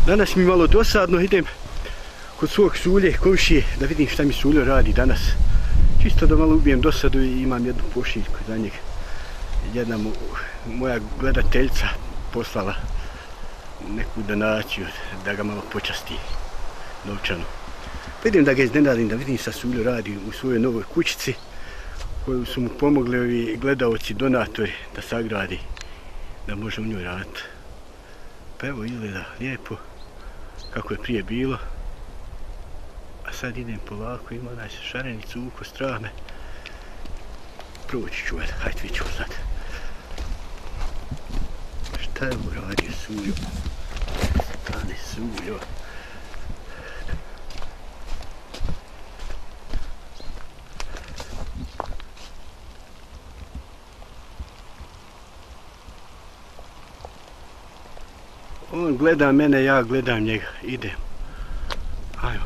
Danas mi malo dosadno, idem kod svog Sulje, komšije, da vidim šta mi Suljo radi danas. Čisto da malo ubijem dosadu i imam jednu pošiljku za njega. Jedna moja gledateljica poslala neku donaciju da ga malo počasti novčano. Pa idem da ga iznenadim, da vidim šta Suljo radi u svojoj novoj kućici koju su mu pomogli ovi gledaoci, donatori da sagradi, da može u njoj raditi. Pa evo izgleda lijepo kako je prije bilo. A sad idem polako, ima onaj šarenicu uko strah me. Proći ću, hajde vidit ćemo sad. Šta je uradio Suljo? Stane Suljo. On gleda mene, ja gledam njega. Idem. Ajmo.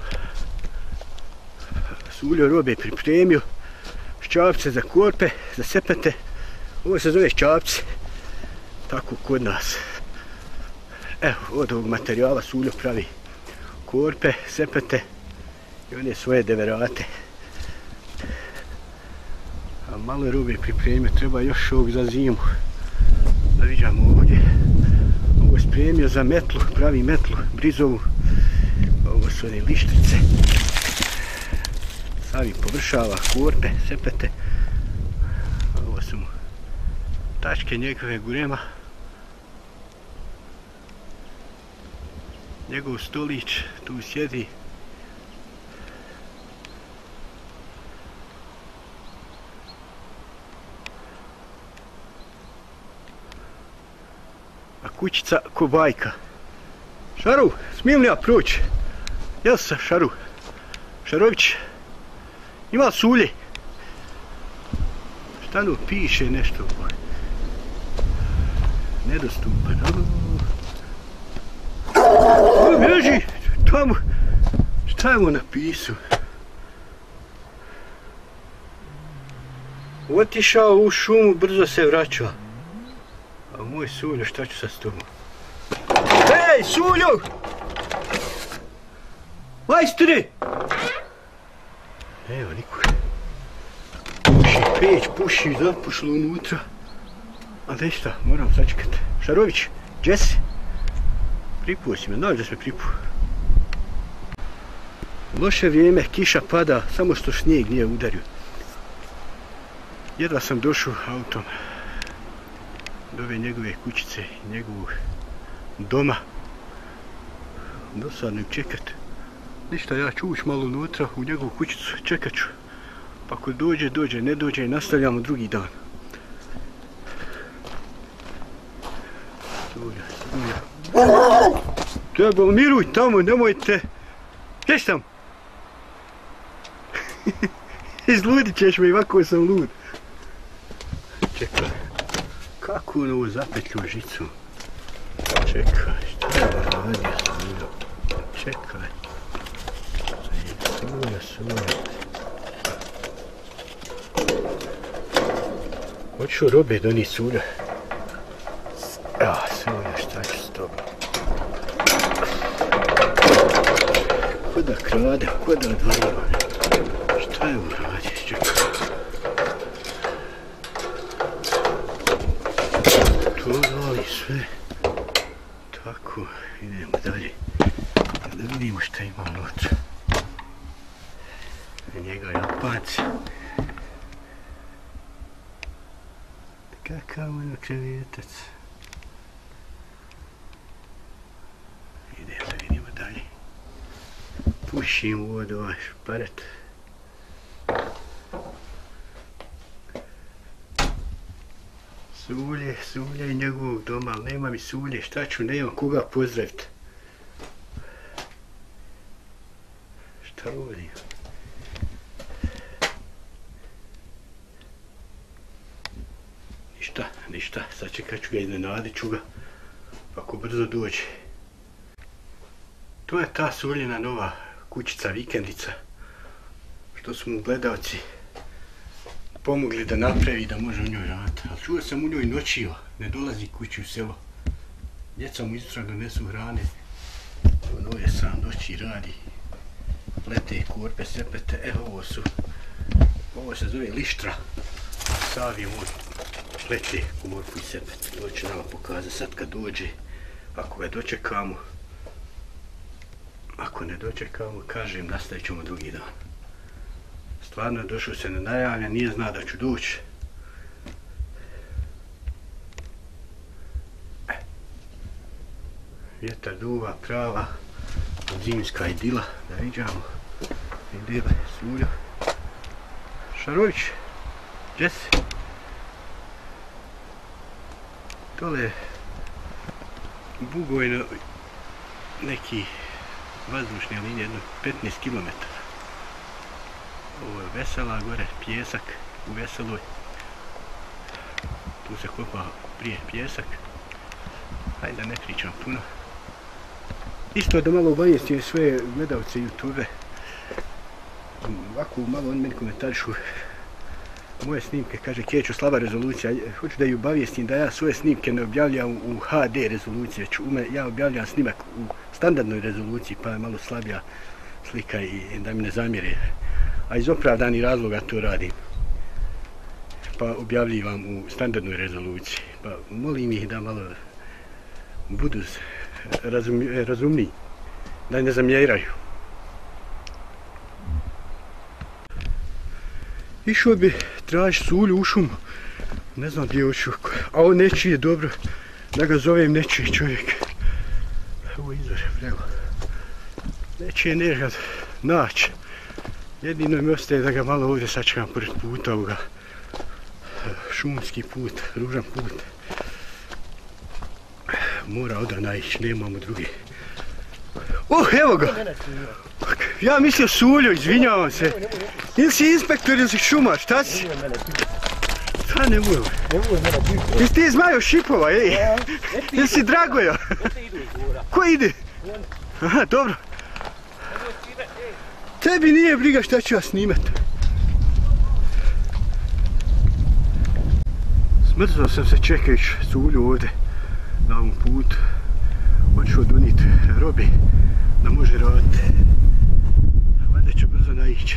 Suljo robe pripremio. Ščapce za korpe, za sepete. Ovo se zove ščapce. Tako kod nas. Evo, od ovog materijala Suljo pravi korpe, sepete i one svoje deverate. A malo robe pripremio, treba još ovog za zimu. Da vidimo ovdje. Ovo je spremio za metlu, pravi metlu, brizovu. Ovo su one lištrice. Savi površava korpe, sepete. Ovo su mu tačke njegove gurema. Njegov stolić tu sjedi. A kućica ko bajka. Šaru, smijem li ja proći? Jel sa Šaru? Šarović? Ima li Sulje? Šta no piše nešto? Nedostupan. O, bježi! Tamo. Šta je mu napisao? Otišao u šumu, brzo se vraća. A moj Suljo, šta ću sad s tobom? Hej, Suljo! Majstore! Evo, niko. Puši peć, puši, zapušlo unutra. A da šta, moram sačekati. Šarović, gdje si? Pripuo si me, znaš da si me pripuo. Loše vrijeme, kiša pada, samo što snijeg nije udario. Jedva sam došao autom do ove njegove kućice i njegovog doma. Dosadno im čekat. Ništa, ja ću ući malo unutra u njegovu kućicu, čekat ću. Pa ako dođe, dođe, ne dođe, nastavljamo drugi dan. Sulja, Sulja. Treba, miruj tamo, nemojte. Gdje si tamo? Izludit ćeš me, ovako sam lud. Čekaj. Kako on ovo zapetlju žicu? Čekaj, šta je radio Suljo? Čekaj. Sulja. Hoću robe doni Sulja. Evo, Sulja, šta ću s tobom? Ko da krade, ko da odvaljava? Šta je uradio? Čekaj. To voli sve. Tako, idemo dalje. Da vidimo šta ima unutra. Njega Japanci. Kakav ono krevetac. Idemo da vidimo dalje. Pušim u vodu ovaj šparet. Sulje i njegovog doma, ali nema mi Sulje, šta ću, nemam koga pozdraviti. Šta ovdje? Ništa, sačekat ću ga, iznenadit ću ga, ako brzo dođe. To je ta Suljina nova kućica, vikendica, što su mu gledalci pomogli da napravi da može u njoj raditi. Ali čuo sam u njoj noćio, ne dolazi kući u selo. Djeca mu izutra donesu hrane, Ono je sam doći radi. Lete korpe, sepete, evo ovo se zove lištra. Savi on lete korpu i sepete. To će nama pokazati sad kad dođe. Ako ga dočekamo. Ako ne dočekamo, kažem, nastavit ćemo drugi dan. Stvarno je došao se nenajavljen, nije zna da ću doći. Vjetar duva, prava, zimska idila, da viđamo. Idile, Suljo. Šarović, gdje si? Dole je Bugojno neki vazdušne linije, jedno 15 km. Ovo je Vesela, gore pjesak u Veseloj. Tu se kopa prije pjesak. Hajde da ne pričam puno. Isto da malo obavijestim sve gledalce YouTube. Ovako malo oni meni komentarišu moje snimke, kaže Kećo slaba rezolucija. Hoću da ju obavijestim da ja svoje snimke ne objavljam u HD rezoluciji, već ja objavljam snimak u standardnoj rezoluciji, pa je malo slabija slika i da mi ne zamjere. A iz opravdanih razloga to radim. Pa objavljivam u standardnoj rezoluciji. Pa molim ih da malo budu razumniji, da ne zamjeraju. Išao bi tražiti Sulju u šumu, ne znam gdje hoću, a on nečiji je dobro, da ga zovem nečiji čovjek. Ovo je izvor, vrelo. Nečiji je nekad naći. Jedino mi ostaje da ga malo ovdje sačekam pored puta ovoga. Šumski put, ružan put. Mora ovdje naići, nemamo drugi. Evo ga! Ja mislio Suljo, izvinjavam se. Ili si inspektor ili si šumar, šta si? Šta ne mogu? Jesi ti iz Majo Šipova, ej? Ili si Dragoja? Ko ide? Aha, dobro. Tebi nije briga šta ću ja snimat. Smrzao sam se čekajući Sulju ovdje na ovom putu. Hoću donijeti robe da može raditi. Valjda će brzo naići.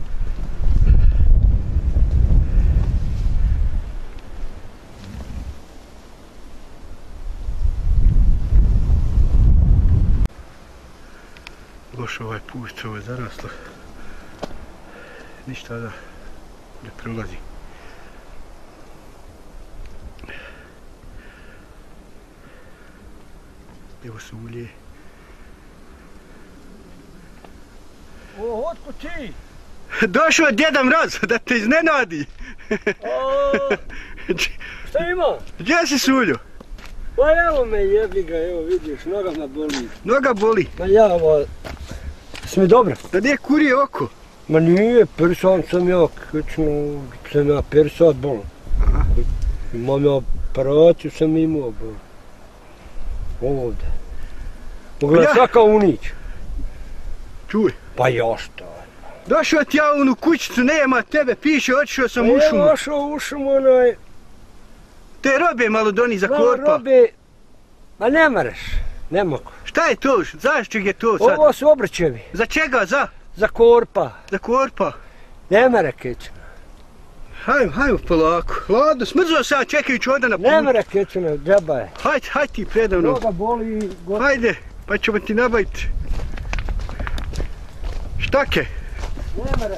Loš ovaj put, ovo je zaraslo. Ništa da ne prolazi. Evo Sulje. Otko ti? Došao je Djeda Mraz da te iznenadi. Šta ima? Gdje si Suljo? Pa evo me jebi ga, evo vidiš, noga me boli. Noga boli. Pa ja ovo... Si mi dobro? Da nije kurije oko? Ma nije, persan sam ja, kućno sam ja persat bol. Imam ja operaciju sam imao bol. Ovdje. Pogledaj svaka unić. Čuj. Pa ja što? Došao ti ja u onu kućicu, nema tebe, piše, otišao sam u šumu. Ja ošao u šumu, onaj... Te robe malo doni za korpa. Robe... Ma ne mareš, ne mogu. Šta je to? Zašto je to sad? Ovo su obrćevi. Za čega? Za korpa. Za korpa? Ne mere kećina. Hajmo polako. Hladno, smrzao sam čekajući ovdje na put. Ne mere kećina, džaba je. Hajde ti predavno. Noga boli. Hajde, pa ćemo ti nabaviti. Štake. Ne mere.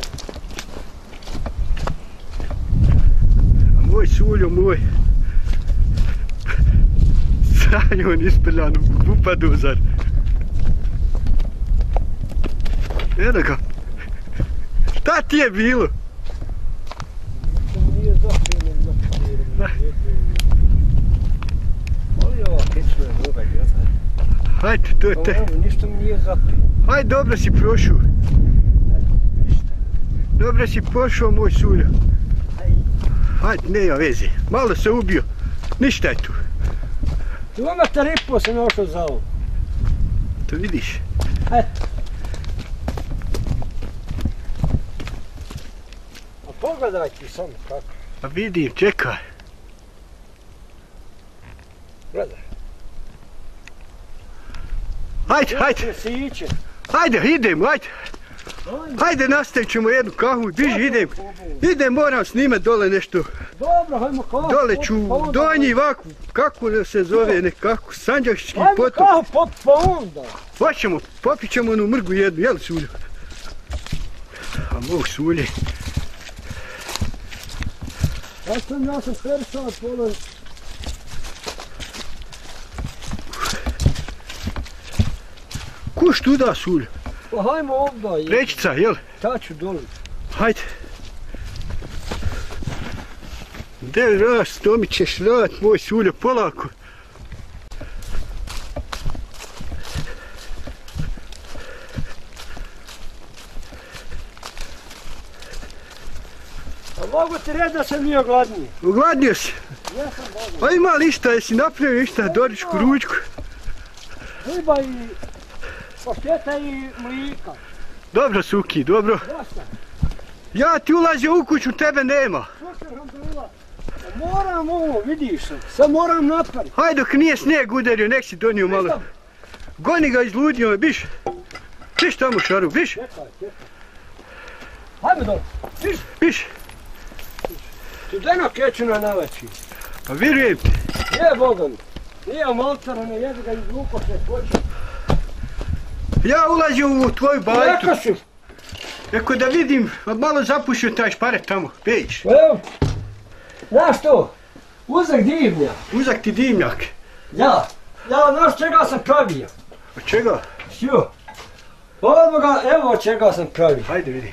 A moj Suljo, moj. Sad on isprljan u kupadozar. Evo ga. Šta ti je bilo? Nije zapijen na ali ova kećina je noga, jel? Hajde, to je te. Evo, ništa mi nije zapijen. Hajde, dobro si prošao. Dobro si pošao, moj Suljo. Hajde, nema veze. Malo se ubio. Ništa je tu. 2,5 metra sam našao za ovo. To vidiš. Eto. A pogledaj ti samo kako. Pa vidim, čekaj. Gledaj. Hajde, hajde. Siće. Hajde, idemo, hajde. Hajde, nastavit ćemo jednu kahvu, biži, idem. Idem, moram snimat dole nešto. Dobro, hajmo kahvu. Dole ću, donji ovako, kako se zove nekako, Sanđaški potok. Hajmo kahvu popit pa onda. Hoćemo, popit ćemo onu mrgu jednu, jel Suljo? A mog Sulje. Ja sam persat, volim. Kuš tu da, Suljo? Pa hajmo ovdje. Prečica, jel? Taču doli. Hajde. Gdje rast, to mi ćeš rad, moj Suljo, polako. A mogu ti reći da sam nije gladniji? Ogladnio si? Ja sam gladniji. Pa ima li išta, jesi napravio išta, doričku, ručku? Riba i pašteta i mlika. Dobro, Suki, dobro. Dosta. Ja ti ulazio u kuću, tebe nema. Slušaj, Hamdulillah. Moram ovo, vidiš se. Sad moram napraviti. Hajde, dok nije snijeg udario, nek si donio malo. Goni ga izludio, biš. Biš tamo šaru, biš. Čekaj. Hajme dole. Biš. Biš. Ti deno kećuna na veći. Pa vjerujem ti. Je Boga mi. Nije maltara, ne jedi ga izvuko se počeo. Ja ulazio u tvoju bajtu. Neka si. Eko da vidim, malo zapušio taj šparet tamo, vidiš. Evo. Znaš to? Uzak divnja. Uzak ti dimnjak. Ja, znaš čega sam pravio? Od čega? Sjo. Odmah ga, evo od čega sam pravio. Hajde vidi.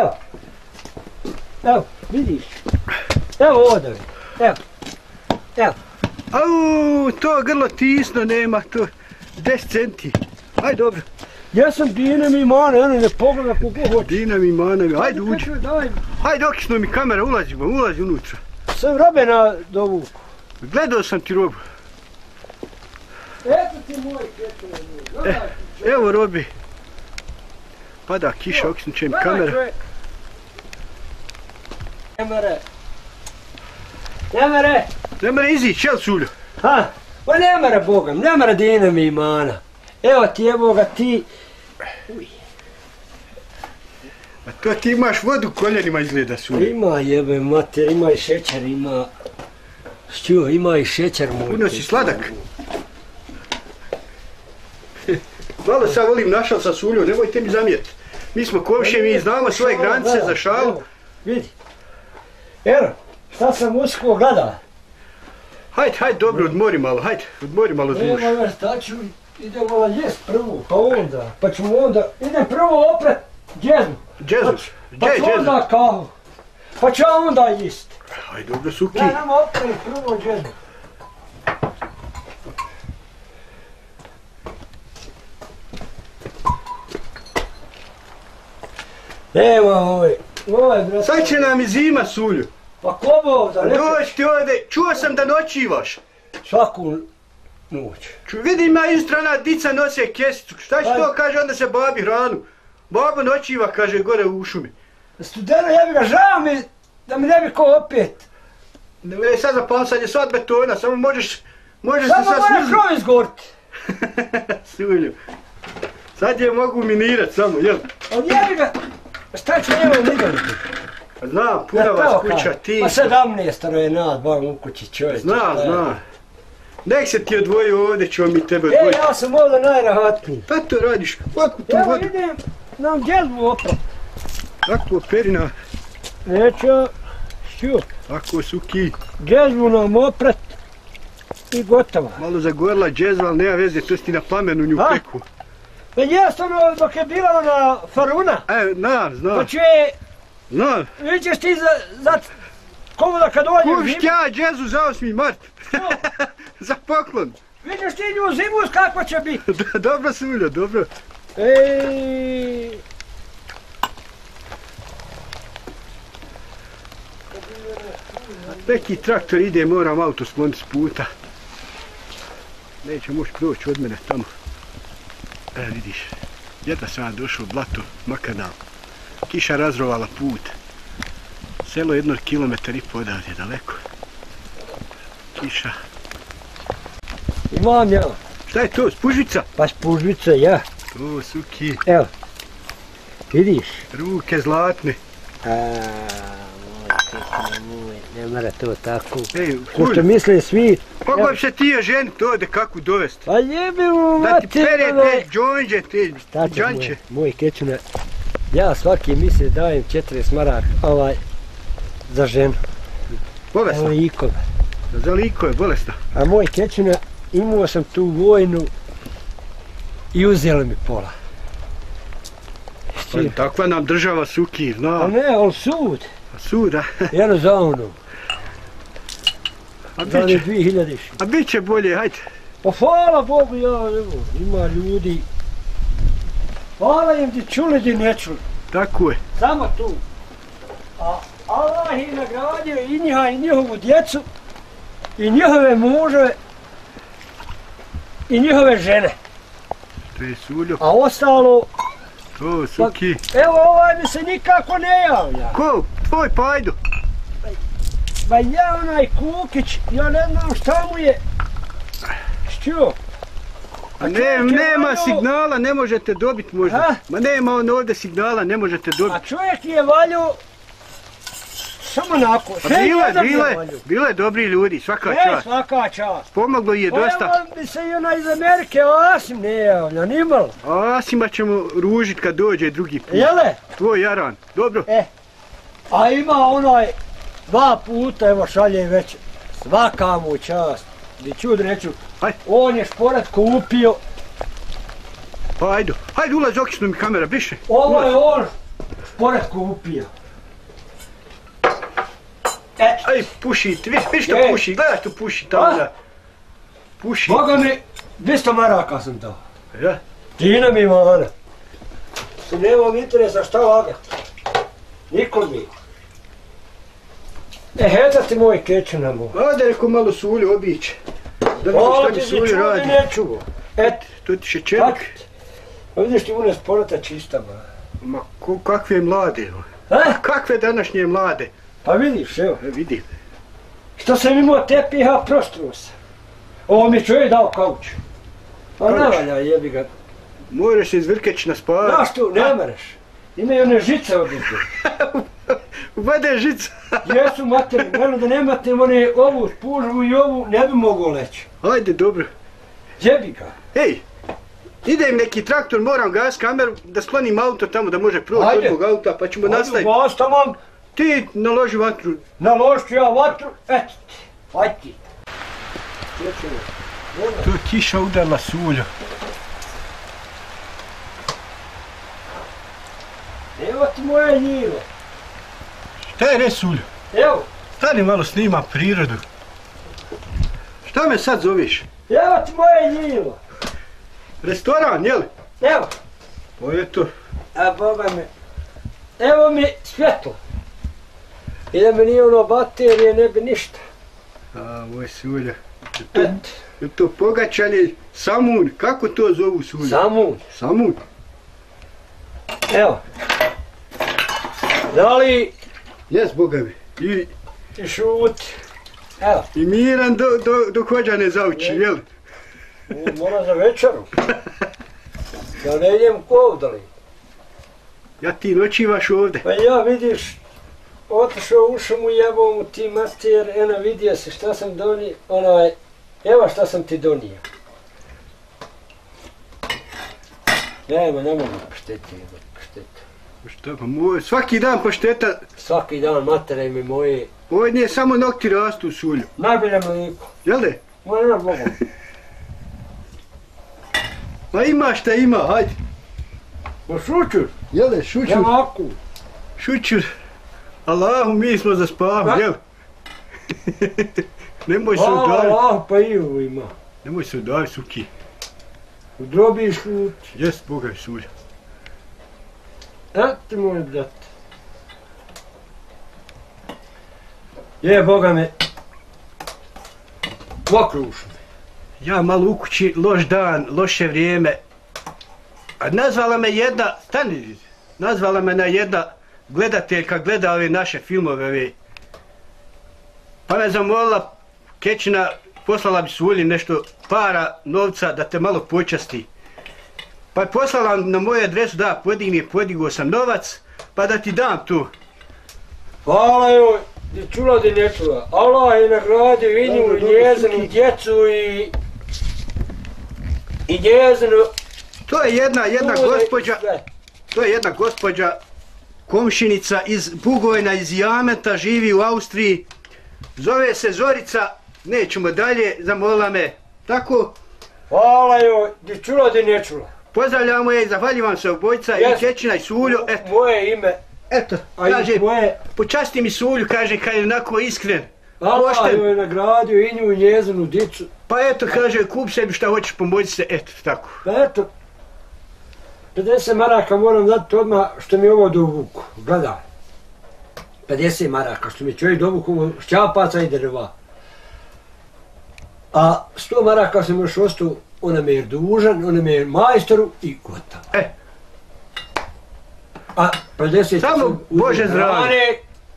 Evo, vidiš. Evo ovdje vidi. Evo. Au, to grlo tisno nema, to 10 centi. Hajde, dobro. Ja sam dinem i mane, eno ne pogleda kogo hoće. Dinam i manavi, hajde uđi. Daj. Hajde, okisno mi kamera, ulazi unutra. Sam robe na dovuku. Gledao sam ti robu. Eto ti moj kečer. Evo robi. Pada kiša, okisnut će mi kamera. Ne mere izići, jel Suljo? Ha? Pa ne mere Bogam, ne mere dinem i mana. Evo ti, evo ga ti. A to ti imaš vodu u koljenima izgleda, Suljo. Ima jebe mater, ima i šećer, ima... Što, ima i šećer moj. Puno si sladak. Malo sad volim našal sa Suljom, nemojte mi zamjeriti. Mi smo komšije, mi znamo svoje granice za šalu. Vidi. Evo, šta sam usko gleda. Hajde, dobro, odmori malo, odmori malo dušu. Evo šta ću, idemo jest prvo, pa onda, pa ćemo onda, idem prvo opret džezmu. Džezmu? Pa ću onda kahu, pa ću onda jest. Hajde, dobro, Suki. Ja nam opret prvo džezmu. Evo ovaj brat. Sad će nam i zima, Sulju. Pa ko bo ovdje? Doći ti ovdje, čuo sam da noćivaš. Svaku noć. Vidim ja istrana dica nose kesicu, šta će to, kaže, onda se babi hranu. Babo noćiva, kaže, gore u šumi. Studeno, ja bi ga žao mi, da mi ne bi ko opet. Sad zapal, sad je svat betona, samo možeš se sad Samo mora smrznuti. krov izgoriti. Sulju. Sad je mogu minirat samo, jel? Ali ja bi ga, šta ću njemu nigaliti? Znam, puna vas kuća, ti. Pa 17 je nas, bar u kući čovječ. Znam. Nek se ti odvoji ovdje, ćemo mi tebe odvojiti. Ja sam ovdje najrahatniji. Pa to radiš, ovakvu tu Evo vodu. idem nam djelbu oprat. Tako perina, Neću, što? tako Suki. Djelbu nam oprat i gotovo. Malo zagorila džezva, ali nema veze, to si ti na plamenu nju peku. Pa jest ono dok je bila ona faruna. Znam. Pa će, Znam. vidjet ti za komoda kad dođe Kuš ti ja džezu za 8. mart. Za poklon. Vidjet ti nju zimus kakva će biti. Dobro Suljo, dobro. Ej. Neki traktor ide, moram auto skloniti s puta. Neće moći proći od mene tamo. Vidiš, jedva sam došao u blato, makadam. Kiša razrovala put. Selo 1,5 kilometar odavde, daleko. Kiša. Imam ja. Šta je to, spužvica? Pa spužvica, ja. To, suki. Evo. Vidiš? Ruke zlatne. Moj, ne mora to tako. Ej, Ko što misle svi... Kako se ti je ženiti ovdje kako dovesti? Pa jebi mu, Da ti pere te džonđe, te džanče. Moj kečuna, ja svaki misle dajem 40 maraka za ženu. Bolesna? Evo ikova. Za liko je bolesna. A moj kečuna, imao sam tu vojnu i uzeli mi pola. Pa, takva nam država suki, A zna. ne, ali sud. Suda. Jedno za ono. A Da li bit će, 2000. a bit će bolje, hajde. Pa hvala Bogu, evo, ima ljudi. Hvala im ti čuli, ti ne čuli. Tako je. Samo tu. A Allah je nagradio i njiha i njihovu djecu, i njihove muževe, i njihove žene. To je suljo. A ostalo, To, suki. evo ovaj mi se nikako ne javlja. Ko? Tvoj pajdu. Pa ja onaj Kukić, ja ne znam šta mu je. Što? A nema signala, ne možete dobiti možda. Ha? Ma nema on ovdje signala, ne možete A dobiti. čovjek je valio samo onako. A bilo je dobri ljudi, svaka čast. Svaka čast. Pomoglo je dosta. Pa evo bi se i onaj iz Amerike, Asim ne javlja, nimalo. A Asima ćemo ružit kad dođe drugi put. Jele? Tvoj Jaran, dobro? A ima onaj 2 puta, evo šalje već, svaka mu čast. Di čud reću, Hajde. on je šporet kupio, Pa hajde ulaz okisnu mi kamera, biše. ovo je on šporet kupio. Aj, puši, viš što puši, gledaš tu puši tamo A? da. Puši. Boga mi, 200 maraka sam dao. Ja? Tina mi mana. I nemam interesa šta lagat. Niko mi. Heda ti moj kečuna moj. Ode reko malo sulju obići. Da vidim Ovo šta ti mi se sulju čuo radi. i ne čuo. To ti šećerik. Vidiš ti unes porata čista ma. Ma kakve mlade. A? Kakve današnje mlade. Pa vidiš, evo. Vidi. Što sam imao tepiha, prostruo sam. Ovo mi čovjek dao kauč. Pa ne Kauč? valja, jebi ga. Moraš se izvrkeć na spavat. Znaš tu, ne mereš. Imaju one žice ovdje. Uvede žica. Jesu materi, gledam da nemate one ovu spužvu i ovu, ne bi mogo leći. Ajde, dobro. Jebi ga. Ej, ide im neki traktor, moram gas kameru da sklonim auto tamo da može proći od mog auta pa ćemo nastaviti. Ajde, vas tamam. Ti naloži vatru. Naložit ću ja vatru, eto ti. Hajde ti. Tu je kiša udarla sulju. Evo ti moje njivo. Šta je sulju? Evo. Stani malo snima prirodu. Šta me sad zoveš? Evo ti moje njivo. Restoran, jel? Evo. O eto. A boga mi. Evo mi svjetlo. I da mi nije ono baterije, ne bi ništa. A, moj sulja. Et. Je to pogačani samun, kako to zovu sulju? Samun. Samun? Evo. Da li Jes, boga mi. ti šuti? Evo. I miran dok hođa ne zauči, jel? Mora za večeru. Ja ne idem kovdali. Ja ti noćivaš ovdje. Pa ja vidiš, otišao u šumu, jebao mu ti mater, eno vidio se šta sam donio, evo šta sam ti donio. Ne mogu pašteti, pašteti. Šta pa svaki dan pašteta, Svaki dan matere mi moje, ovdje nije samo nokti rastu u sulju. najbolje mliko. Jel de? Ma ne mogu. Pa ima šta ima, hajde. Ma šućur, Jel de, šućur, jemaku. šućur. Allahu, mi smo za spavu, jel? Nemoj se udaviti. Pa i ovo ima. Nemoj se udaviti, suki. U drobi šuti. Jest, boga je sulja. Eto moj brat. Je, boga me. Pokrušno. Ja malo u kući, loš dan, loše vrijeme. A nazvala me jedna, stani, nazvala me jedna gledateljka, gleda ove naše filmove. Pa me zamolila, Kečina, poslala bi Sulji nešto para, novca, da te malo počasti. Pa je poslala na moju adresu, da, podigao sam novac, pa da ti dam tu. Hvala joj, di čula di ne čula. Allah je nagradio i nju, i njezinu djecu i njezinu... To je jedna gospođa, komšinica iz Bugojna, iz Jameta, živi u Austriji. Zove se Zorica, nećemo dalje, zamolila me. Tako? Hvala joj, di čula di ne čula. Pozdravljamo je i zahvaljivam se obojca i Kećina i Sulju. Moje ime. Eto, kaže, počasti mi Sulju, kaže, kad je onako iskren. Allah joj je nagradio i nju i njezinu dicu. Pa eto, kaže, kup sebi šta hoćeš, pomoći se, eto, tako. Pa eto, 50 maraka moram dati odmah što mi ovo dovuku, gledaj. 50 maraka što mi čovjek dovuku šćapaca i drva. A 100 maraka sam još ostao, ona me je dužan, ona me je majstoru i gotovo. A 50 samo Bože zdravlje.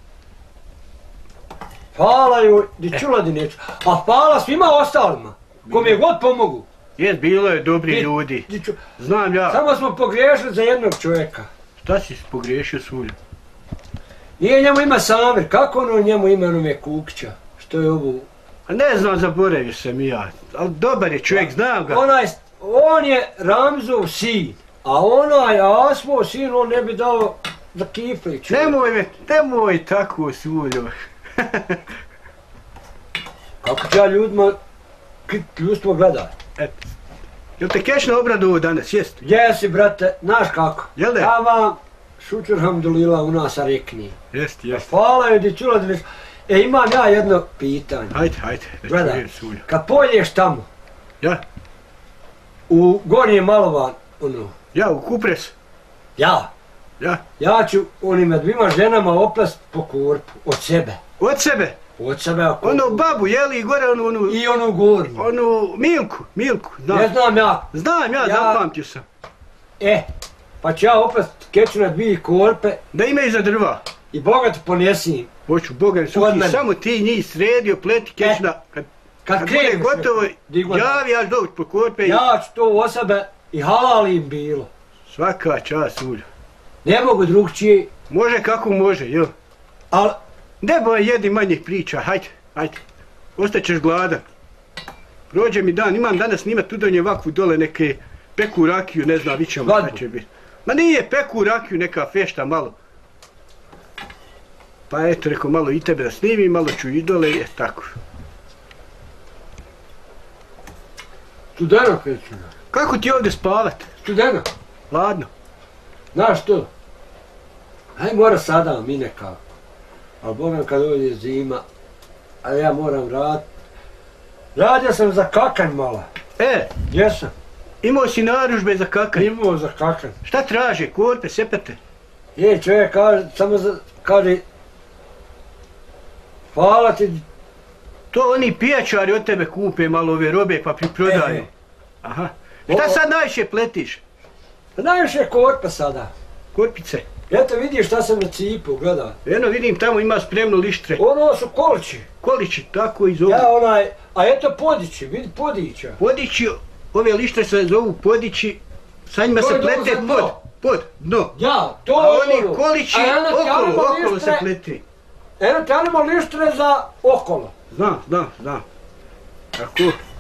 Hvala joj, di čula di neću. A hvala svima ostalima, kom je god pomogu. Jes, bilo je dobri ljudi. Znam ja. Samo smo pogriješili za jednog čovjeka. Šta si pogriješio, Sulju? Nije njemu ima Samir, kako ono njemu ima onome Kukića? Što je ovo? A ne znam, zaboravio sam i ja. Ali dobar je čovjek, znam ga. On je Ramzov sin, a onaj Asmov sin, on ne bi dao za kifli čovjek. Nemoj tako, Sulju. Kako će ja ljudstvo gledat? Eto. Jel te Kećina obradovo danas, jest? Jesi, brate, znaš kako? Jel da? Ja vam, šućur hamdulila u nas rekni. Jest. Hvala joj, di čula di... imam ja jedno pitanje. Hajde, gledaj, kad pojedeš tamo... Ja? U Gornji Malovan, ono... Ja, u Kupres? Ja? Ja? Ja ću onima dvima ženama oplast po korpu, od sebe. Od sebe? Od sebe, ako... Onu babu, jeli, gore onu... I onu gornju. Onu Milku, znam. Ne znam ja. Znam ja, zapamtio sam. Pa ću ja oplast Kećina dvije korpe. Da imaju za drva. I Boga te ponesim. Hoću, Boga, samo ti njih sredio, pleti Kećina. Kad bude gotovo, javi ja doći po korpe. Ja ću to o sebe i halalim bilo. Svaka čast, Sulju. Ne mogu drugčije. Može kako može, jel? Ali... Ne boj, jedi manjih priča, hajde. Ostaćeš gladan. Prođe mi dan, imam danas snimat udonje ovakvu dole neke peku rakiju, ne znam, vidit ćemo šta će biti. Ma nije peku rakiju, neka fešta malo. Pa eto, rekao malo i tebe da snimim, malo ću i dole, tako. Studeno, Kećina. Kako ti ovdje spavat? Studeno. Ladno. Znaš što? Aj mora sada mi nekako. Ali Bogam kad ovdje je zima, a ja moram raditi. Radio sam za kakanj malo. Jesam. Imao si narudžbe za kakanj? Imao za kakanj. Šta traže, korpe, sepete? Čovjek kaže, hvala ti. To oni pijačari od tebe kupe malo ove robe pa priprodaju. Aha. Šta sad najviše pletiš? Najviše korpe sada. Korpice? Eto vidiš šta sam na cipu, gledaj. Eno vidim tamo ima spremno lištre. Ono su kolići. Kolići, tako i zovu. A eto podići, vidi podića. Podići, ove lištre se zovu podići, sa njima se plete dno. Ja, to je ono. A oni kolići okolo se plete. Eno tjanimo lištre za okolo. Znam. Tako.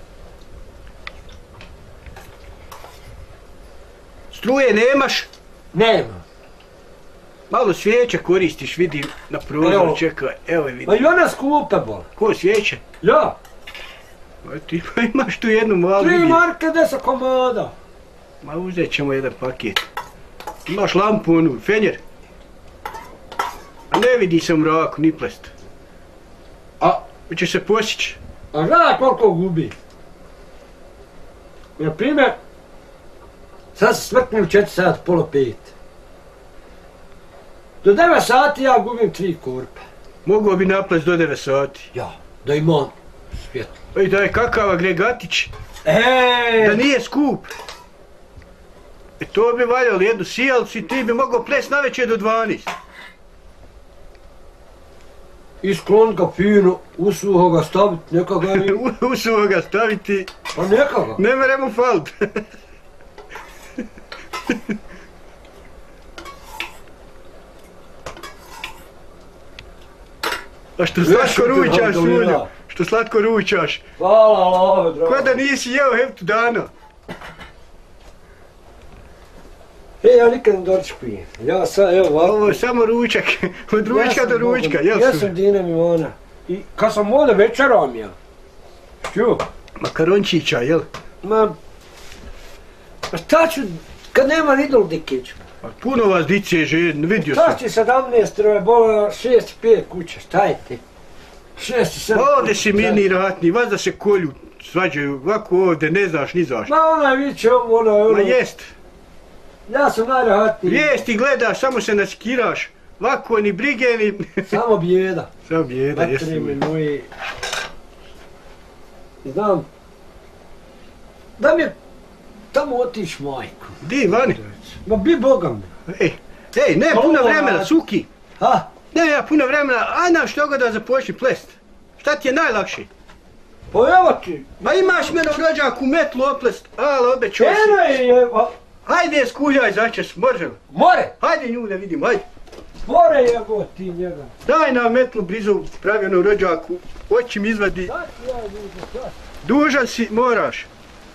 Struje nemaš? Nema. Malo svijeće koristiš, vidim na prozoru, čekaj, evo je vidim. Ma i ona skupe bol. Ko svijeće? Ja. Ti imaš tu jednu malu. 3 marke 10 komada. Ma uzet ćemo jedan paket. Imaš lampu onu, fenjer. A ne vidi se u mraku, ni plest. Hoćeš se posjeći. A gledaj koliko gubi. Na primjer, sad se smrtni u 4 sata, pola 5. Do 9 sati ja gubim 3 korpe. Mogao bi naplest do 9 sati. Ja, da imam svjetlo. Oj, da je kakav agregatić. Da nije skup. To bi valjali jednu sijalcu i ti bi mogao plest navečer do 12. isklon ga fino, u suho ga staviti, neka ga i... U suho ga staviti. Pa neka ga. Ne mere mu falit. A što slatko ručaš, Suljo? Što slatko ručaš? Hvala, lave, drago. Ko da nisi jeo heftu dana? Ja nikad ne dočekujem. Ja sad, evo ovako. Ovo je samo ručak, od ručka do ručka, jel Ja su? sam Dina Mivana. I kad sam ovdje večeram ja. Čuo? Makarončića, jel? Ma šta ću, kad nema ni dol dikiću. A puno vas dice je žedno, vidio sam. Šta će 17 bola, 6-5 kuće, šta je ti? 6-7 Ovdje si mirni ratni, vas da se kolju, svađaju, ovako ovdje, ne znaš ni zašto. Ma onaj viće ovo, ono. Ma jest, Ja sam najrahatniji. jest i gledaš, samo se naskiraš. Ovako ni brige, ni... Samo bijeda. Samo bijeda, jesu. Matrime moji. Znam. Da mi je tamo otiš majku. Di, vani? Ma bi bogam. Ej, ne, puno vremena, Suki. Ha? Ne, ja puno vremena, aj nam što ga da započni plest. Šta ti je najlakše? Pa evo ti. Ma imaš mene u rođaku metlu oplest, ali obećao si. Eno je, Hajde skuljaj začas, može li? more. Hajde nju da vidim, hajde. More jebo ti njega. Daj nam metlu blizu pravljenu rođaku, hoći mi izvadi. Da ću ja nju za čas. Dužan si, moraš.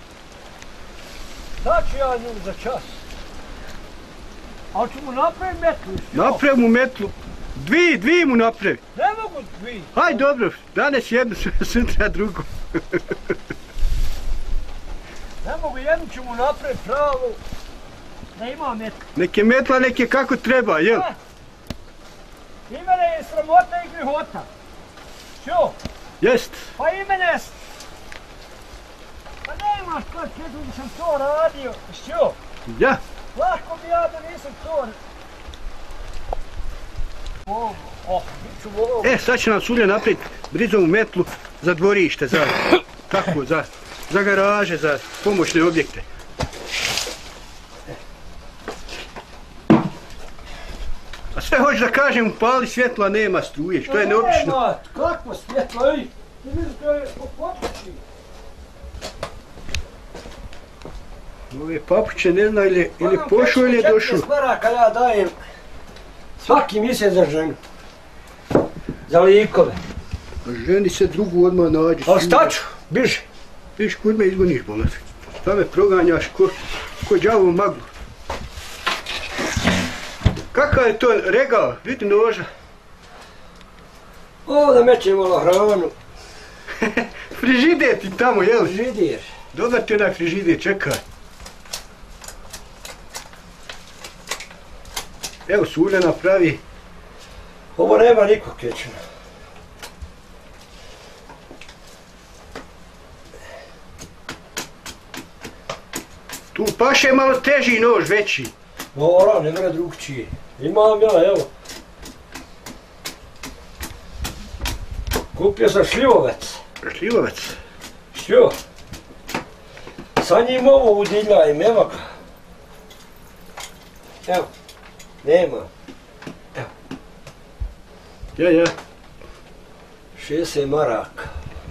Da ću ja nju za čas. Ali ću mu napraviti metlu. Napravi mu metlu. Dvi mu napravi. Ne mogu dvi. Hajde dobro, danas jednu, sutra drugu. Ne mogu, jednu ću mu napraviti pravu. Da ima metlu. Neke metla, neke kako treba, jel? I mene je sramota i grihota. Što? Jest. Pa i mene... Pa nemaš ko kada sam to radio. Što? Ja. Lako bi ja da nisam to... bit ću ovo. Sad će nam Sulja napraviti brizovu metlu za dvorište, za... Kako, za garaže, za pomoćne objekte. A sve hoćeš da kažem, upali svjetlo, a nema struje, što je neobično. Nema, kakvo svjetlo, ej. Ti vidiš da je popočići. Ove papuće ne zna ili pošao ili je došao. 40 maraka ja dajem svaki mjesec za ženu. Za likove. A ženi se drugu odmah nađi. Ali šta ću? Biži. Viš, kud me izgoniš, bolat. Šta me proganjaš ko đavo u maglu. Kakav je to regao? Vidi noža. Da mećem malo hranu. Frižider ti tamo, jel? Frižider. Dobar ti onaj frižider, čekaj. Evo Sulja napravi. Ovo nema nikog kečina. Tu paše malo teži nož, veći. Mora, ne mre drugčije. Imam ja, evo. Kupio sam šljivovac. Šljivovac. Što? Sa njim ovo udiljajem, evo ga. Evo. Nema. Evo. Ja. 60 maraka.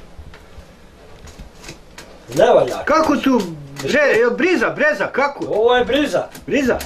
Ne valja. Kako tu? Breza, kako? Ovo je briza. Briza?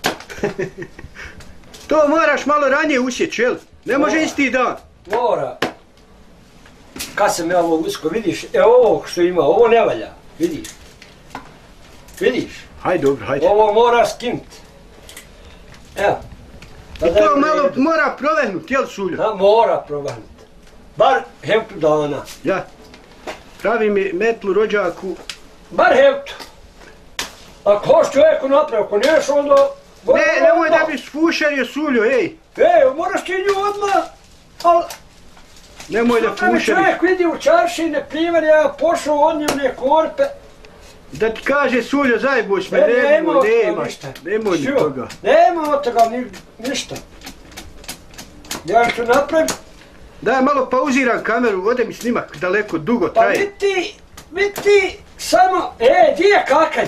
To moraš malo ranije usjeći, jel? Ne može isti dan. Mora. Kad sam ja ovo usko, vidiš? Evo ovo što ima, ovo ne valja. Vidiš? Vidiš? Hajde, dobro, hajde. Ovo mora skint. Evo. I to malo mora provehnut, jel Suljo? Da, mora provehnut. Bar hevtu dana. Ja. Pravi mi metlu rođaku. Bar hevtu. Ako hoš čovjeku napravi, ako neš onda... Ne, nemoj da bi sfušario Suljo, ej. Moraš ti nju odmah. Al... Nemoj da Sutra mi fušari. čovjek vidi u čarši, ne primjer, ja pošao od njevne korpe. Da ti kaže Suljo, zajbuš me, nemoj ni toga. Nema od toga ništa. Ja ću napraviti. Daj, malo pauziram kameru, ode mi snimak daleko, dugo Pa traje. vidi samo, di je kakanj?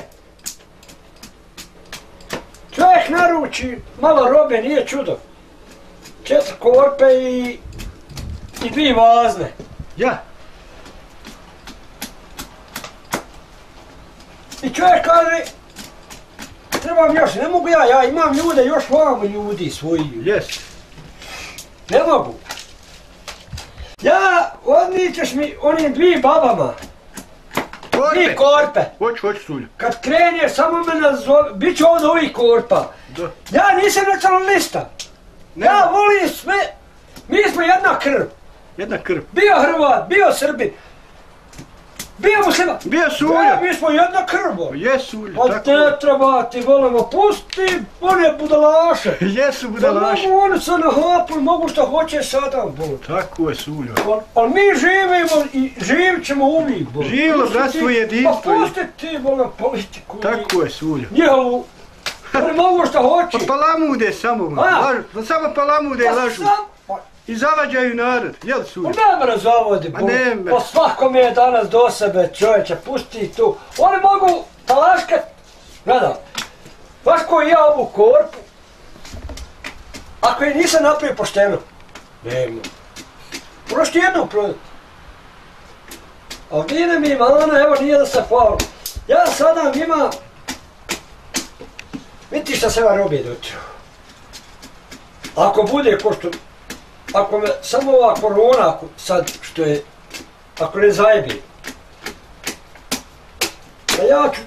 Čovjek naruči malo robe, nije čudo. 4 korpe i i 2 vazne. Ja? I čovjek kaže, trebam još, ne mogu ja imam ljude, još vamo ljudi svoji. Jest. Ne mogu. Ja, odnićeš mi onim 2 babama. 2 korpe. Hoću sulju. Kad kreneš, samo me nazove, bit ću od ovih korpa. Da. Ja nisam nacionalista. Ja volim sve, mi smo jedna krv. Jedna krv. Bio Hrvat, bio Srbin. Bio musliman. Bio sulju. Ja, mi smo jedna krv. Jes sulju, Pa tako. ne treba ti volimo, pusti one budalaše. Jesu budalaše. Mogu oni se nahapili, mogu što hoće sada, Bog. Tako je sulju. Ali mi živimo i živit ćemo uvijek, Bog. Živjelo bratstvo i jedinstvo. Pa pusti ti, Boga, politiku. Tako je sulju. Njihovu. Oni mogu što hoće. Pa palamude samo. Samo palamude i lažu. I zavađaju narod, jel sulju? Pa ne mre zavodi, Bog. ne. Pa svakome je danas do sebe, čovječe, pusti tu. Oni mogu talaškat. Gledaj. Baš ko i ja ovu korpu. Ako je nisam napravio pošteno. Nema. Prošli jednog prodati. A vide mi Ivana, evo nije da se hvala. Ja sada imam... Vidite šta se va robi dotru. Ako bude ko što... Ako me samo ova korona sad što je... Ako ne zajebi. A ja ću...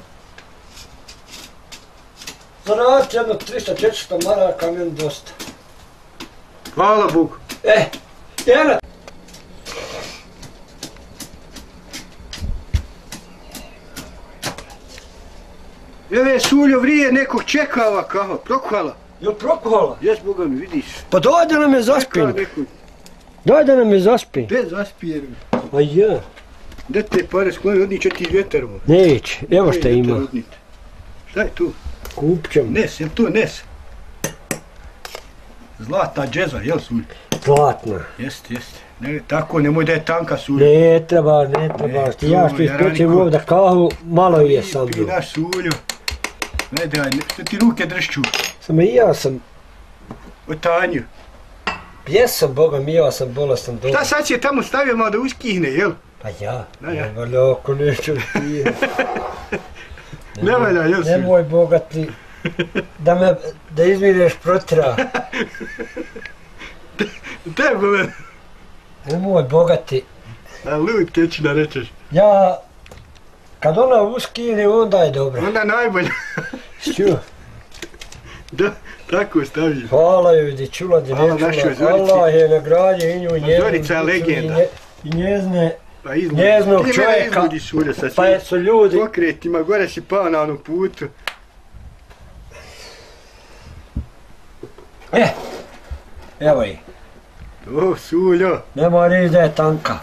Zaraditi jedno 300-400 maraka, meni dosta. Hvala Bogu. Jene. Eve suljo vrije nekog čekava kao, prokuhala. Jel prokuhala? Jes Boga mi, vidiš. Pa daj da nam je zaspin. Daj da nam je zaspin. Gdje zaspije? A ja. Gdje te pare skloni, odni će ti vjetar. Neće, evo šta ima. Šta je tu? Kupit ćemo. Nes, jel to nes? Zlatna džeza, jel sulj? Zlatna. Jeste. Tako, nemoj da je tanka sulja. Ne treba. Ja što ispećem ovdje kahu, malo je sam. Pi naš sulju. Ne daj, što ti ruke dršću? Samo i ja sam. O Tanju. Jesam, Boga mi, ja sam bolestan dobro. Šta sad si je tamo stavio malo da uskihne, jel? Pa ja. Ja. Ne valja ako neću ti. Ne valja, jel sulj? Nemoj Boga ti. Da izmineš protra. Te bole. Nemoj Boga ti. A lud kečina rečeš. Ja, kad ona uskine, onda je dobro. Onda najbolje. Čuo? Da, tako staviš. Hvala joj di čula, di Hvala ne čula. našoj Zorici. Allah je nagradio i nju i njeznu Zorica je legenda. I njezne, Pa izludi. njeznog Ti mene čovjeka. izludi sulja sa Pa su ljudi. pokretima, gore si pao na onom putu. Evo je. O, suljo. Nemoj reći da je tanka.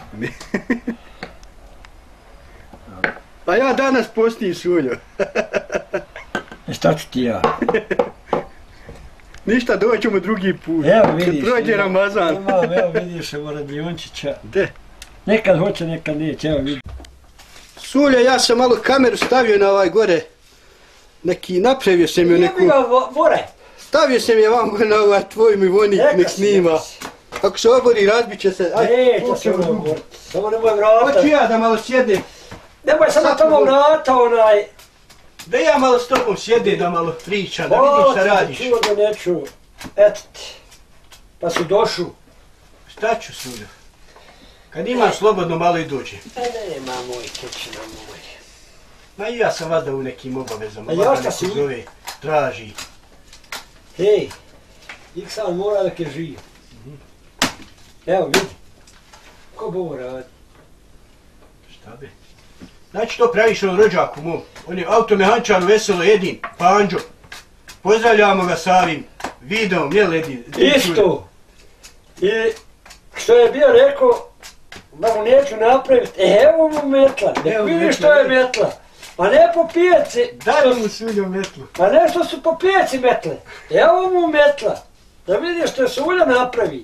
Pa ja danas postim suljo. I šta ću ti ja? Ništa, doćemo drugi put. Evo vidiš. Kad prođe Ramazan. Evo vidiš evo Radiončića. De. Nekad hoće, nekad neće, evo vidiš. Sulja, ja sam malo kameru stavio na ovaj gore. Neki, napravio sam joj neku... Jebi ga, Bore. Stavio sam je vam gore na ovaj tvoj mi vonik, nek snima. Ako se obori, razbit će se. Neće se ono boriti. Samo nemoj vrata. Hoću ja da malo sjednem. Nemoj samo tamo vrata onaj. Da ja malo s tobom sjedim, da malo pričam, da vidim šta radiš. Čuo da neću. Eto ti. Pa si došu. Šta ću Sulja? Kad imam slobodno malo i dođe. Nema moj kečina moj. Ma i ja sam vada u nekim obavezama. A ja šta si? Zove, traži. Hej, Iksan mora da ke živ. Evo vidi. Ko bo ovo radi? Šta be? Znači to praviš on rođaku mom. On je automehančar Veselo Edin, Panđo. Pozdravljamo ga sa ovim videom, jel Edin? Isto. I što je bio rekao, da mu neću napraviti, evo mu metla, nek vidi što je metla. A ne po pijeci. Daj mu Suljo metlu. A nešto su po pijeci metle. Evo mu metla. Da vidi što je Sulja napravi.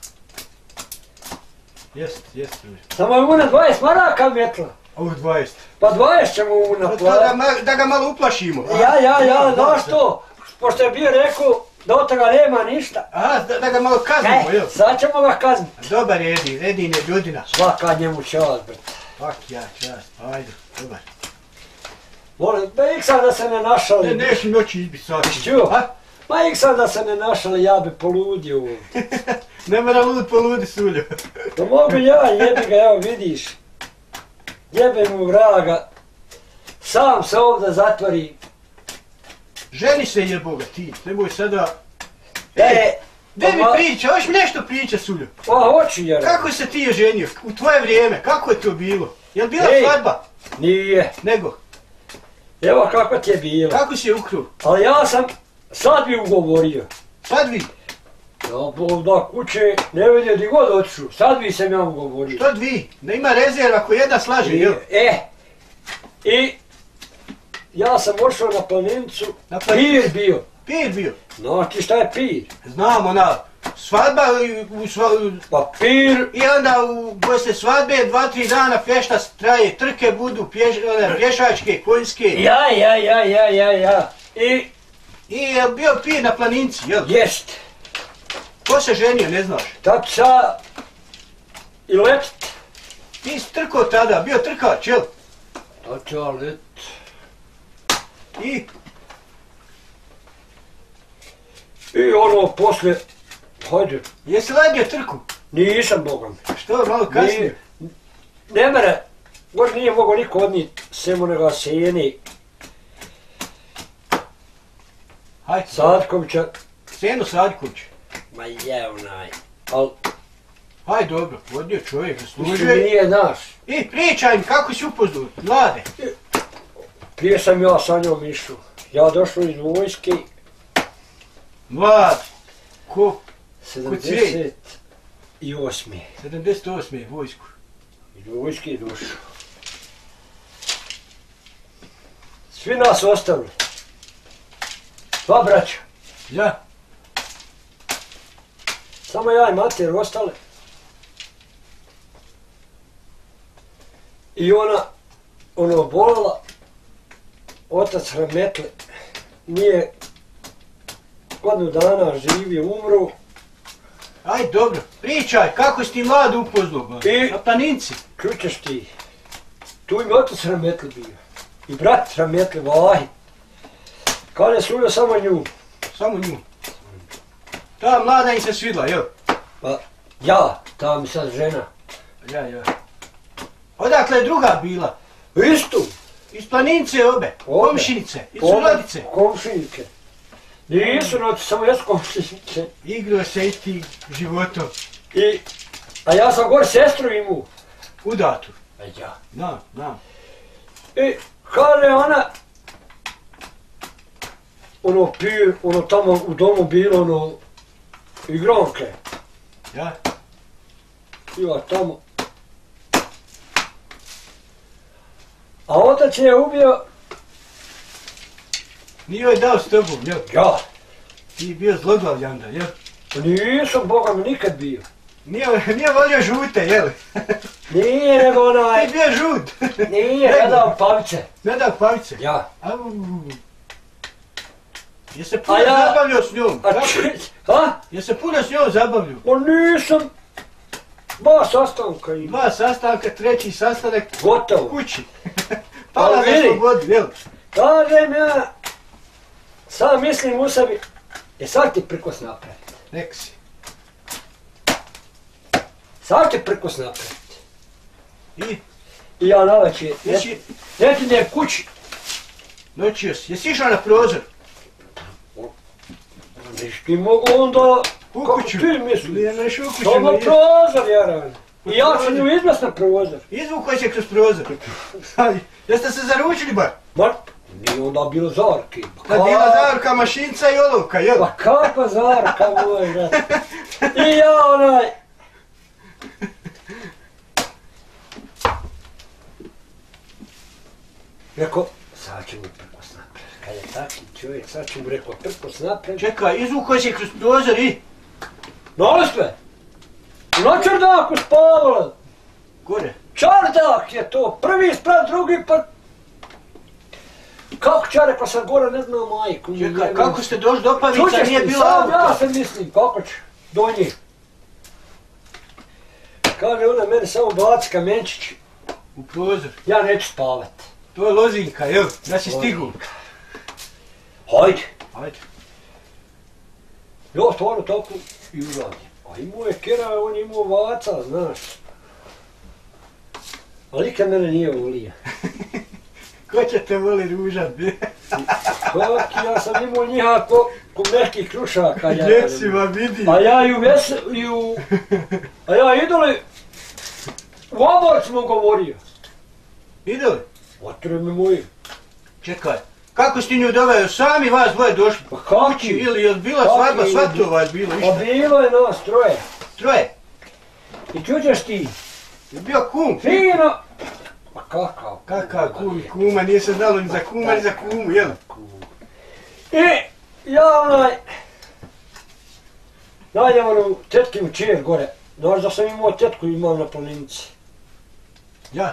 Jest Suljo. Samo je mu na 20 maraka metla. Ovo 20. Pa 20 ćemo mu naplatiti. Da ga malo uplašimo. Ja, znaš to? Pošto je bio rekao, da od toga nema ništa. Aha, da ga malo kaznimo, jel? Sad ćemo ga kazniti. Dobar je Edin je ljudina. Svaka njemu čast, brat. Fak ja, čast, ajde, dobar. Molim, ba ik sad da se ne našali. Neš mi oči izbiti sad. Čuo? Ma ik sad da se ne našali, ja bi poludio ovdje. Ne mora lud poludi sulju. Pa mogu ja, jebi ga, evo vidiš. Jebe mu vraga. Sam se ovdje zatvori. Ženi se jeboga ti, nemoj sada... Gdje mi priča, hoćeš mi nešto priča sulju? Pa hoću jer. Kako se ti je ženio? U tvoje vrijeme, kako je to bilo? Jel bila svadba? Nije. Nego? Evo kako ti je bilo. Kako si je ukruo? Ali ja sam sad bi ugovorio. Sad vi? Ja bol da kuće ne vidio di god otišu. Sad bi sam ja ugovorio. Što dvi? Da ima rezerva ako jedna slaže, jel? I ja sam ošao na planinicu. Pir bio. Pir bio? Znaš ti šta je pir? Znam ona, svadba Pa pir... I onda posle svadbe 2-3 dana fešta traje, trke budu, pješačke, konjske. Ja. I je bio pir na planinci, jel? Jest. Ko se ženio, ne znaš? Taca i letit. Ti si trkao tada, bio trkač, jel? Taca let. I ono poslije, hajde. Jesi ladio trku? Nisam, bogam. Što, malo kasnije? Ne mere, gore nije mogao niko odnijeti, sem onega Seni. Hajde. Sadkovića. Senu Sadkovića. Ma je onaj, al... Hajde dobro, odnio čovjek, zaslužuje. Mislim nije naš. I pričaj mi kako si upoznao, mlade. Prije sam ja sa njom išao. Ja došao iz vojske. Mlad. Ko? 78. 78. vojsku. Iz vojske došao. Svi nas ostavili. Sva braća. Ja. Samo ja i mater ostale. I ona, obolela. Otac Hrametle nije godinu dana živio, umro. Aj dobro, pričaj, kako si ti mlad upoznao, na planinci? Čućeš ti, tu im otac Hrametle bio. I brat Hrametle, Vahid. Kad je slujio samo nju. Samo nju. Ta mlada im se svidla, jel? Pa, ja, ta mi sad žena. Ja. Odakle je druga bila? Istu. Iz planince obe, komšinice, iz surodice. Komšinike. Nisu noći, samo jesu komšinice. Igrao se i ti životom. A ja sam gore sestru imao. Udatu. Ja. Znam. I kada je ona, tamo u domu bilo, igronke. Ja. Ja tamo. A otac je ubio... Nije joj dao s tobom, jel? Ja. Ti bio zloglavljanda, jel? Nisam, Boga mi, nikad bio. Nije volio žute, jel? Nije, nego onaj... Ti bio žut. Nije, ne dao pavice. Ne dao pavice? Ja. Je se puno zabavljao s njom? Je se puno s njom zabavljao? Pa nisam. 2 sastanka ima. 2 sastanka, 3. sastanak. Gotovo. Kući. Pala na slobodu, jel? Kažem ja, sam mislim u sebi, sad ti prkos napraviti. Nek si. Sad ti prkos napraviti. I ja navečer, netinjem kući. Noćio si, jesi išao na prozor? Niš ti mogu onda, kako ti misliš? Samo prozor, Jaran. I ja ću nju izvest na prozor. Izvukao se kroz prozor. Jeste se zaručili bar? Nije onda bilo Zarke. Kad bila Zarka, mašinca i olovka, jel? Pa kakva Zarka, moj brat. I ja onaj... Rekao, sad ću mu prkos napraviti. Kad je taki čovjek, sad ću mu rekao prkos napraviti. Čekaj, izvukao se kroz prozor i... Nalaspe! Na čardaku spavala. Gore? Čardak je to, prvi sprat, drugi pa... Kako će, rekao sam gore, ne znam majku. Čekaj, kako ste došli do Pavica, nije bilo sam, ja auto? sam mislim, kako će, do njih. Kaže ona meni samo baci kamenčić, U prozor. ja neću spavat. To je lozinka, jel? Da si stigu. Hajde. Ajde. Ja stvarno tako i uradim. A imao je kera, on je imao vaca, znaš. Ali nikad mene nije volio. Ko će te voli ružat? Kaki, ja sam imao njiha ko mehkih krušaka. Gdje si ma vidi? A ja a ja idoli u obor smo govorio. Idoli? Otre mi moji. Čekaj, kako si ti nju doveo? Sami vas dvoje došli? Pa kaki? Ili je bila svadba, svatova je bilo Pa išta? bilo je nas troje. Troje? I čućeš ti? Je bio kum? Fino! Pa kakav? Kakav kum, kuma, nije se znalo ni za kuma ni za kumu, jel? I ja najdem onu tetkinu čer gore. Znaš da sam imao tetku i imam na planinici. Ja?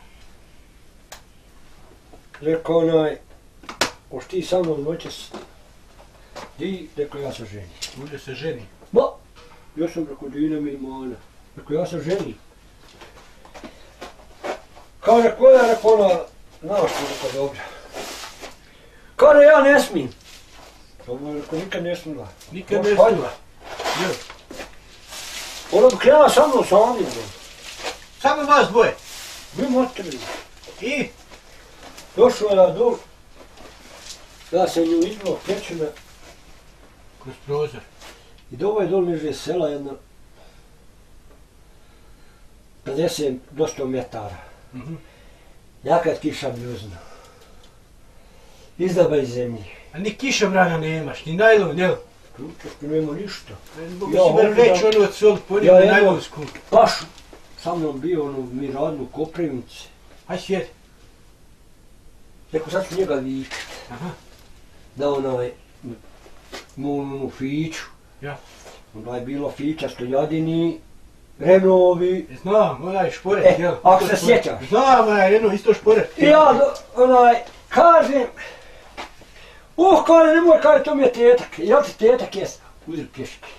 Rekao hoš ti sa mnom noćas? Di? Rekao ja se ženi. Može se ženi. Ba! Ja sam rekao Dina mi mana. Rekao ja se ženi. Kaže koja, rekao ona, znaš ti, rekao dobro. Kaže ja ne smijem. Ovo je rekao nikad ne smila. Nikad ne smila. Jel? Ona bi krenula sa mnom sami. Samo vas dvoje. Mi motrili. I? Došao je na dom. Ja sam nju izbilo pečena. Kroz prozor. I do ovaj dol međe sela jedna 50 do 100 metara. Jakad kiša mljuzna. Izdaba iz zemlji. A ni kišobrana nemaš, ni najlon, jel? Čučeški nema ništa. Mogu si bar reći ono od sol, ponijel Ja jedno- najlonsku. Pašu. Sa mnom bio mi radili u Koprivnici. Aj sjedi. Rekao sad ću njega vikat. Aha. Da onu fiću. Ja. Onda je bilo fića stojadini, renovi. Znam, onaj šporet, jel? Ako se Isto šporet. sjećaš. Znam, jedno isto šporet. I ja kažem, kaže nemoj, kaže to mi je tetak. Jel ti tetak jes? Udri pješke.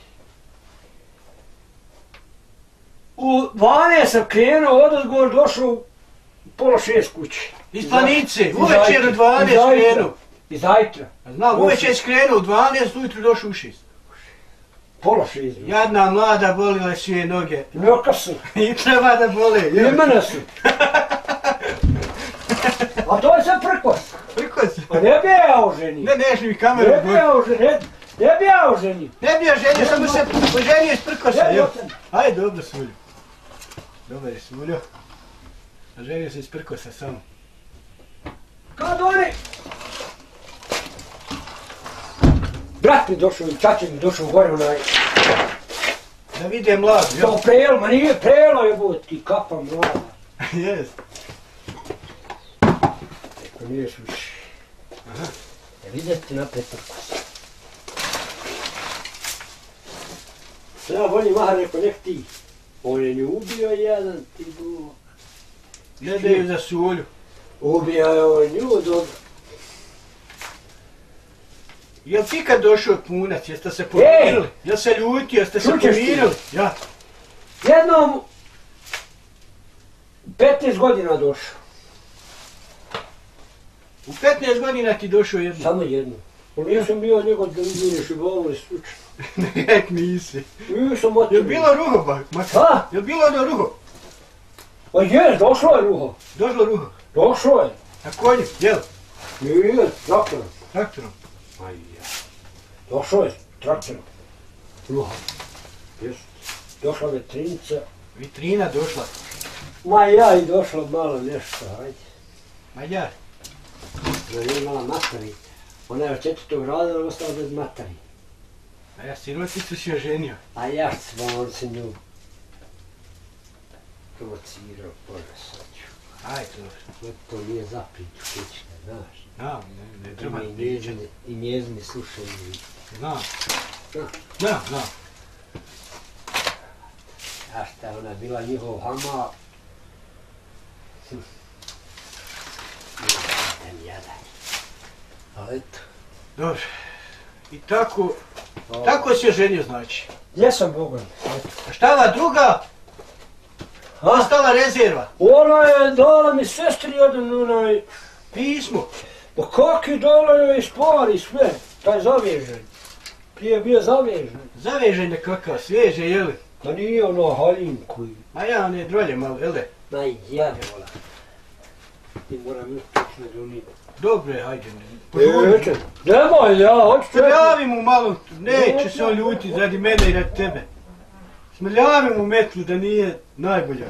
U 12 sam krenuo, odozgor došao u pola 6 kući. Iz planice, uvečer u 12 krenu. I zajtra. Znam, uvečer skrenu u 12, ujutru došao u 6. Pola 6. Jadna mlada bolila su je noge. Njoka su. I treba da bole. I mene su. A to je sve prkos. Priko se. A ne bi ja oženio. Ne, neš mi kameru. Ne bi ja oženio. Ne bi ja oženio. Ne bi ja ženio, samo se oženio iz prkosa, Ne bi jel? oženio. Ajde, dobro Suljo. Dobar je Suljo. A ženio se iz prkosa samo. Kad oni... Brat mi došao i čače mi došao gore Da vide mladu, jel? To prelo, ma nije prelo jeboti, kapa mlada. Jest. Eko nije suši. Vidjeti napred prkos. Ja volim maha, rekao nek ti. On je nju ubio jedan, ti Bog. Gledaju za Sulju. Ubija je on nju, dobro. Jel ti kad došao punac, jeste se pomirili? Jel se ljuti, jeste se Čućeš ti? pomirili? Ja. Jednom 15 godina došao. U 15 godina ti došao jedno. Samo jedno. Nisam bio njegov da mi budeš i bolo i slučno. Nek nisi. Nisam otim. Jel bilo ruho, ba? Ha? Jel bilo ono ruho? Pa jes, došlo je ruho. Došlo ruho. Došlo je. Na konju, jel? Nije, traktorom. Traktorom. Aj ja. Došlo je traktorom. Ruho. Jes. Došla vetrinica. Vitrina došla. Ma ja i došlo malo nešto, ajde. Ma ja. Da nije imala materi. Ona je od 4. rada ostala bez materi. A ja siroticu si oženio. A ja sam se nju provocirao, Bože sad ću. Aj, dobro. To nije zapriču kućne, znaš. Znam, ne treba I pričati. njezini slušaju. Znam. Da. Znam. A šta, ona je bila njihov hamal. Jadan. A eto. Dobro. I tako si je ženio znači. Jesam Bogan. A šta ova druga? Ostala rezerva. Ona je dala mi sestri jedan onaj... Pismo. Pa kak je dala joj stvari sve, taj zavežen. Prije je bio zavežen. Zavežen nekakav, svježe, jeli? Ma nije ono haljinku. A ja ne drolje malo, jele? Naj, ja ne vola. I moram još točno donijeti. Dobro je, hajde. Eće, nemoj ja, hoću Smrljavi mu malo, neće se on ljuti radi mene i radi tebe. Smrljavi mu metlu da nije najbolja.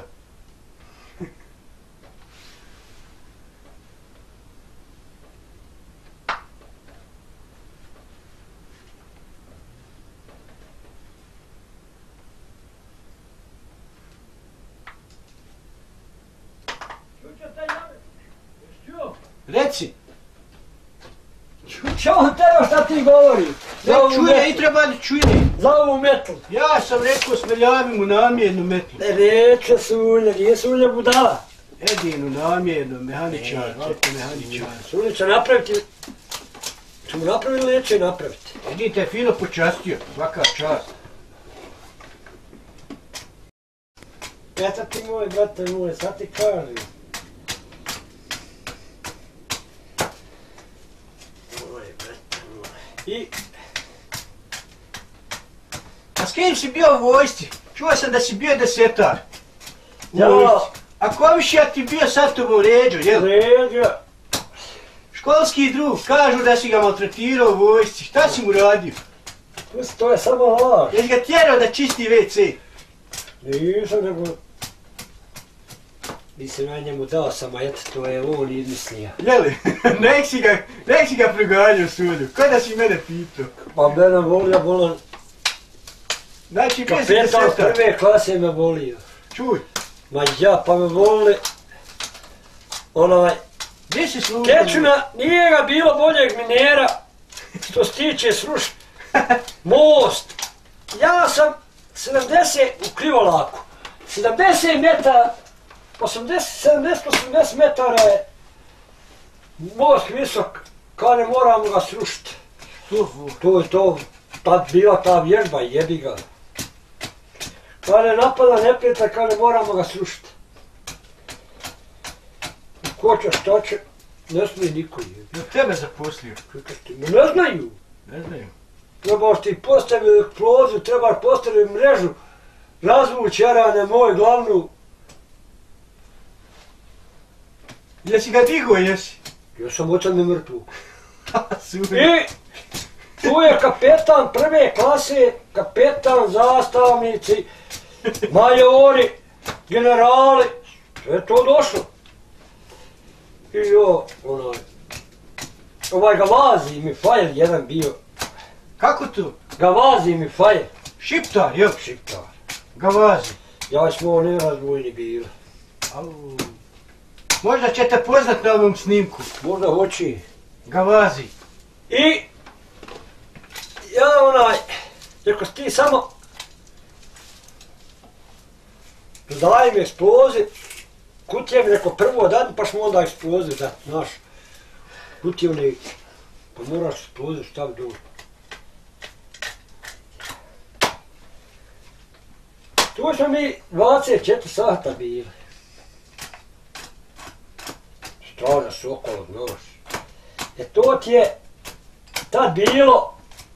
Reci. Čo on tebe šta ti govori? Ne čuje i treba da čuje. Za ovu metlu. Ja sam rekao smrljavi mu namjernu metlu. Reče Sulja, nije Sulja budala. Jedinu namjernu, mehaničar, automehaničar. Sulja će napraviti, će mu napraviti ili neće napraviti. Vidite, fino počastio, svaka čast. Eto ti moj, brate moj, sad ti kažem. I... A s kim si bio u vojsci? Čuo sam da si bio desetar. Ja. A komšija ti bio sad tobom Ređo, jel? Ređo. Školski drug, kažu da si ga maltretirao u vojsci. Šta si mu radio? To je samo laž. Jesi ga tjerao da čisti WC? Nisam nego... Nisam na njemu dao sam, a eto to je on izmislio. Jeli? nek si ga preganjao sudu. Ko da si mene pitao? Pa mene volio bolan... Znači, bio si Kapetan desetar. prve klase me volio. Čuj. Ma ja, pa me volili... Onaj... Gdje si služio? Kečuna, nije ga bilo boljeg minera, što se tiče sruš... Most. Ja sam 70 u Krivolaku. 70 metara... 70-80 metara je most visok, kad ne moramo ga srušiti. To je to, tad bila ta vježba, jebi ga. Kad ne napada neprijatelj, kad ne moramo ga srušiti. Ko će šta će, ne smije niko jebi. Da tebe zaposlio. Ne znaju. Ne znaju. Trebaš ti postaviti eksploziju, trebaš postaviti mrežu, razvući jarane moj glavnu. Jesi ga digo, jesi? Ja sam očan ne mrtvu. Super. I tu je kapetan prve klase, kapetan, zastavnici, majori, generali, sve to došlo. I jo, ovaj Gavazi mi Fajer jedan bio. Kako to? Gavazi mi Fajer. Šiptar, jel? Šiptar. Gavazi. Ja smo nerazvojni bili. Au. Možda će te poznat na ovom snimku. Možda hoći. Gavazi. I ja rekao ti samo daj mi eksploziv, kutije mi rekao prvo dan pa smo onda eksploziv dat, znaš. Kutije mi, pa moraš eksploziv staviti dole. Tu smo mi 24 sata bili. Straža su okolo, znaš. To ti je tad bilo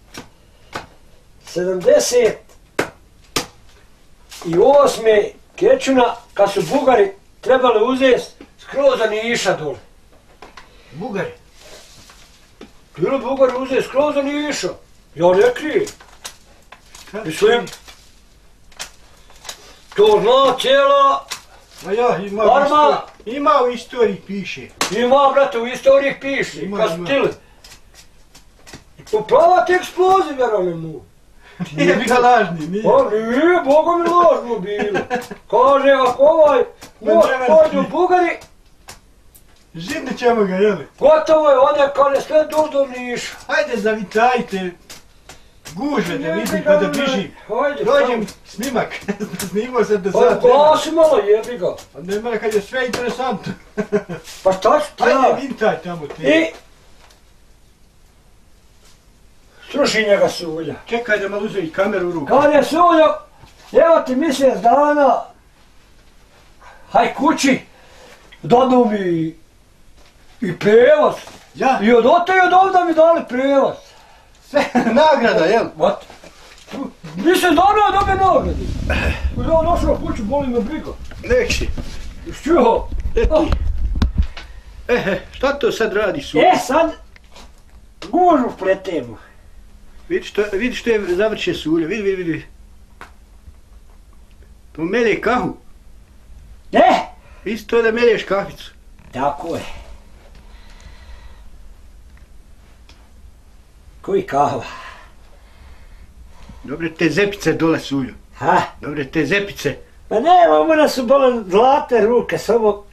78. Kečuna, kad su Bugari trebali uzeti skroz za Niša dole. Bugari? Bilo Bugari uzeti skroz za Niša. Ja ne krijem. Mislim, to zna cijela... Ma ja, ima u istoriji piše. Ima, brate, u istoriji piše, kad su tili. Popravati eksploziv, vjerali mu. Nije bila lažni, nije. Pa nije, Boga mi lažno bilo. Kaže, ako ovaj most pođe u Bugari, živne ćemo ga, jeli? gotovo je, onda kad je sve do Niša. Hajde zavitajte gužve da vidim pa da bižim. Dođem snimak, snimao sam do sad. Pa glasi malo, jebi ga. A ne mora kad je sve interesantno. Pa šta ću ti ja? Hajde vintaj tamo te. I Struši njega Sulja. Čekaj da malo uzeti kameru u ruku. Kad je Suljo, evo ti mjesec dana, haj kući, dadu mi i prevoz. Ja? I od ote i od ovdje mi dali prevoz. Sve nagrada, jel? Vat. Mjesec dana dobije nagradu. Kad ja došao kuću, boli me briga. Neći. Čuho. Eti. Šta to sad radi Suljo? Sad, gužu pletemo. Vidi što je završen Suljo, vidi. To melje kahu. Isto da melješ kaficu. Tako je. Koji kahva? Dobre te zepice dole Suljo. Ha? Dobre te zepice. Pa ne, mene su bole zlate ruke, samo...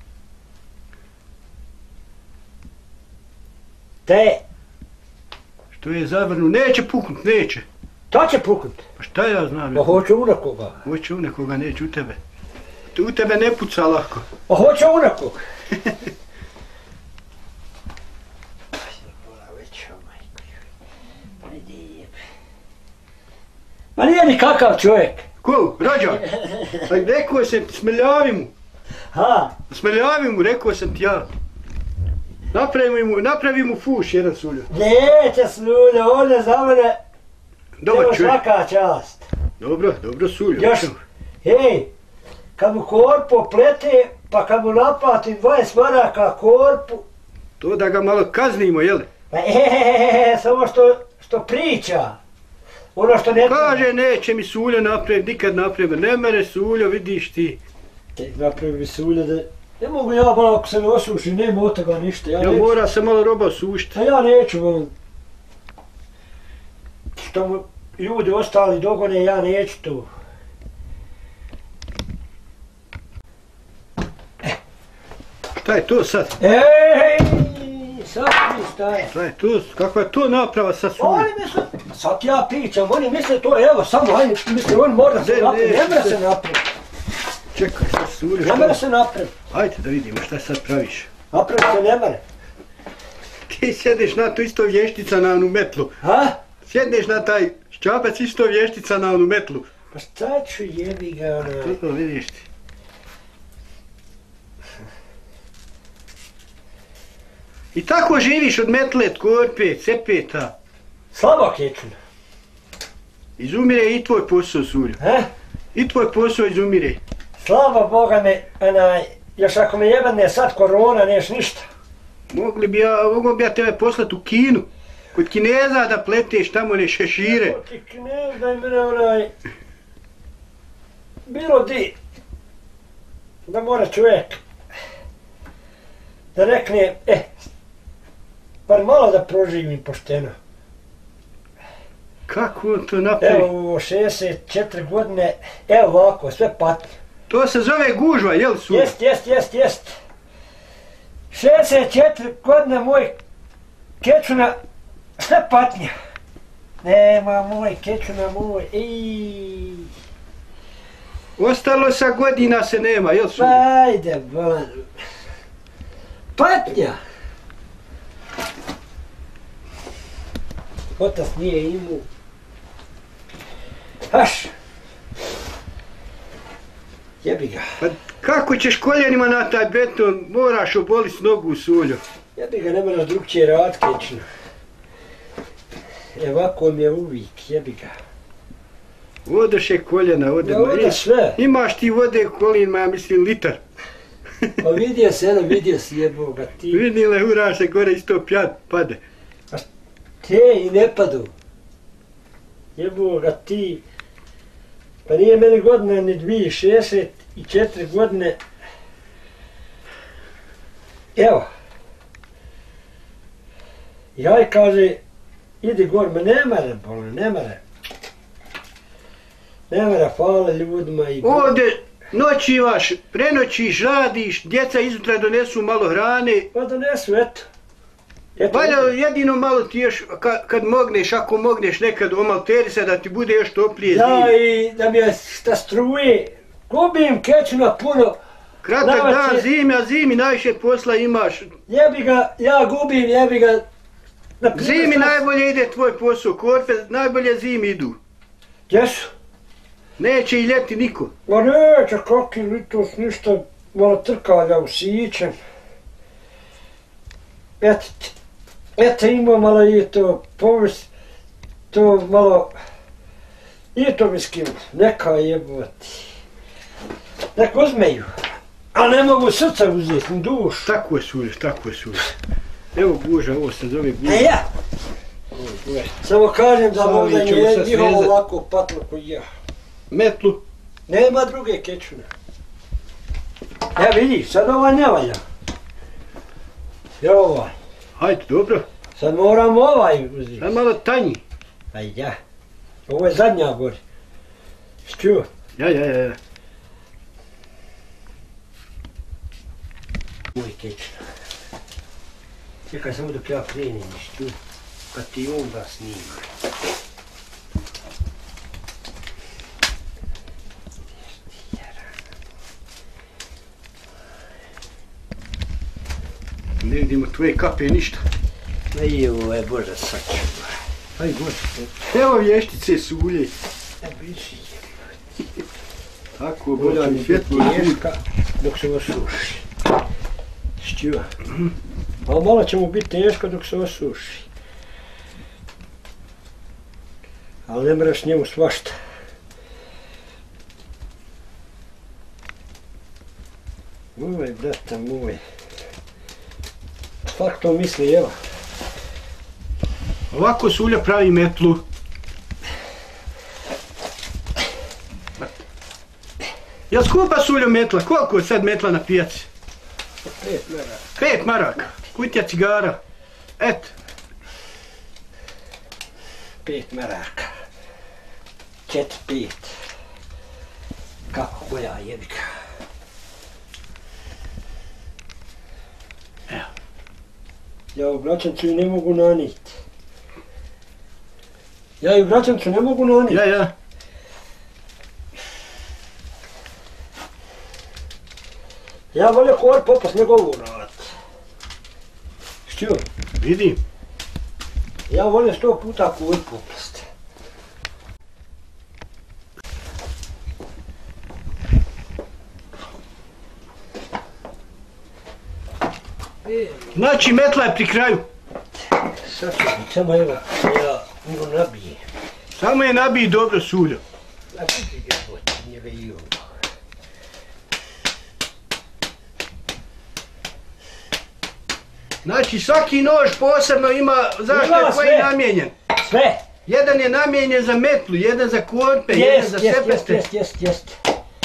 Te... Što je zavrnu, neće puknut, neće. To će puknut. Pa šta ja znam? Pa hoće u nekoga. Hoće u nekoga, neće u tebe. U tebe ne puca lako. Pa hoće u nekoga. Ma nije nikakav čovjek. Ko? Rođak? Pa rekao sam ti, smrljavi mu. Ha? Smrljavi mu, rekao sam ti ja. Napravi mu fuš jedan Suljo. Neće Suljo, ovdje za mene. Dobar evo čovjek. svaka čast. Dobro Suljo. Još, hej, kad mu korpu plete, pa kad mu naplati 20 maraka korpu. To da ga malo kaznimo, jel? Pa samo što priča. Ono što ne... Kaže, neće mi Suljo napraviti, nikad napraviti. Ne mere Suljo, vidiš ti. Napravi mi Suljo da... Ne mogu ja, malo ako se ne osuši, nema od toga ništa. Ja mora se malo roba osušiti. A ja neću, volim. Što mu ljudi ostali dogone, ja neću to. Šta je to sad? Sad ti staje. Šta je to? Kakva je to naprava sa Suljo? Oni misle, sad ja pričam, oni misle to, evo, samo, ajde, misle, on mora se napraviti, ne mora se napraviti. Čekaj, šta Suljo? Ne mora se napraviti. Ajde da vidimo šta sad praviš. Napraviti se ne mora. Ti sjedeš na to isto vještica na onu metlu. Ha? Sjedneš na taj ščapac isto vještica na onu metlu. Pa šta ću jebi ga onaj. To vidiš ti. I tako živiš od metle, korpe, cepeta. Slabo kečuna. Izumire i tvoj posao, Suljo. I tvoj posao izumire. Slava Boga me, još ako me jebane sad korona, neš ništa. Mogu bi ja tebe poslat u Kinu. Kod Kineza da pleteš tamo ne šešire. Ti Kinez da je mene bilo di. Da mora čovjek da rekne, bar malo da proživim pošteno. Kako on to napravi? Evo, 64 godine, evo ovako, sve patnje. To se zove gužva, jel Suljo? Jest. 64 godine moj kečuna, sve patnja. Nema moj kečuna moj, Ostalo sa godina se nema, jel Suljo? Ajde, bolan. Patnja! Otac nije imao. Aš! Jebi ga. Pa kako ćeš koljenima na taj beton, moraš obolit nogu Suljo. Jebi ga, ne moraš drugčije rad kečno. Ovako mi je uvijek, jebi ga. Odoše koljena, ode sve. Imaš ti vode u kolinima, ja mislim litar. Pa vidio si jeboga ti. Vidile, ura se gore isto pjat pade. A te i ne padu. Jeboga ti. Pa nije meni godine ni 64 godine. Evo. Jaj kaže, idi gor, ma ne mere, bolo, ne mere. Ne mere, hvala ljudima i... Ovdje noćivaš, prenoćiš, radiš, djeca izutra donesu malo hrane. Pa donesu, eto. Valja jedino malo ti još, kad mogneš, ako mogneš nekad omalteri se da ti bude još toplije zime. Ja i da mi je šta struje, gubim kećuna puno. Kratak dan zimi, a zimi najviše posla imaš. Jebi ga, ja gubim, jebi ga, Zimi najbolje ide tvoj posao, korpe najbolje zimi idu. Gdje su? Neće i ljeti niko. Ma neće, kakvi litos, ništa, malo trkalja u sićem. Eto ima malo i to povis, to malo, i to miskim, neka jebati. Nek uzmeju, a ne mogu srca uzeti, ni duš. Tako je sulje, tako je sulje. Evo guža, ovo se zove guža. Ja! Samo kažem da možda nije njihovo ovako patlo koji ja. Metlu. Nema druge kečune. Ja vidi, sad ovaj ne valja. Ja ovaj. Hajde, dobro. Sad moram ovaj uzeti. Sad malo tanji. Aj ja. Ovo je zadnja gori. Čuo? Ja. Moj kečuna. Čekaj samo dok ja krenem tu. Pa ti onda snima. Ne vidimo tvoje kape ništa. I ovo je Bože sačuva. Aj Bože. Evo vještice sulje. Biši je. Tako, Bolja boće mi mi svjetlo teška dok se osuši. Štiva. A malo će mu biti teško dok se osuši. Ali ne mreš njemu svašta. Oj, brate moj. Svak to misli, evo. Ovako sulja pravi metlu. Jel skupa sulja metla? Koliko je sad metla na pijaci? 5 maraka. 5 maraka. Kutija cigara. Et. 5 maraka. 4-5. Kako koja jebika. Evo. Ja u Gračancu ne mogu naniti. Ja. Ja volio kor popast nego ovu raditi. Što? Vidim. Ja volio 100 puta kor popast. Znači metla je pri kraju. Sad ću biti, samo evo, ja nju nabijem. Samo je nabij dobro suljo. A vidi ga boti, njeve i ovo. Znači svaki nož posebno ima zašto koji je namijenjen. Sve. Jedan je namijenjen za metlu, jedan za korpe, jedan za sepeste. Jest.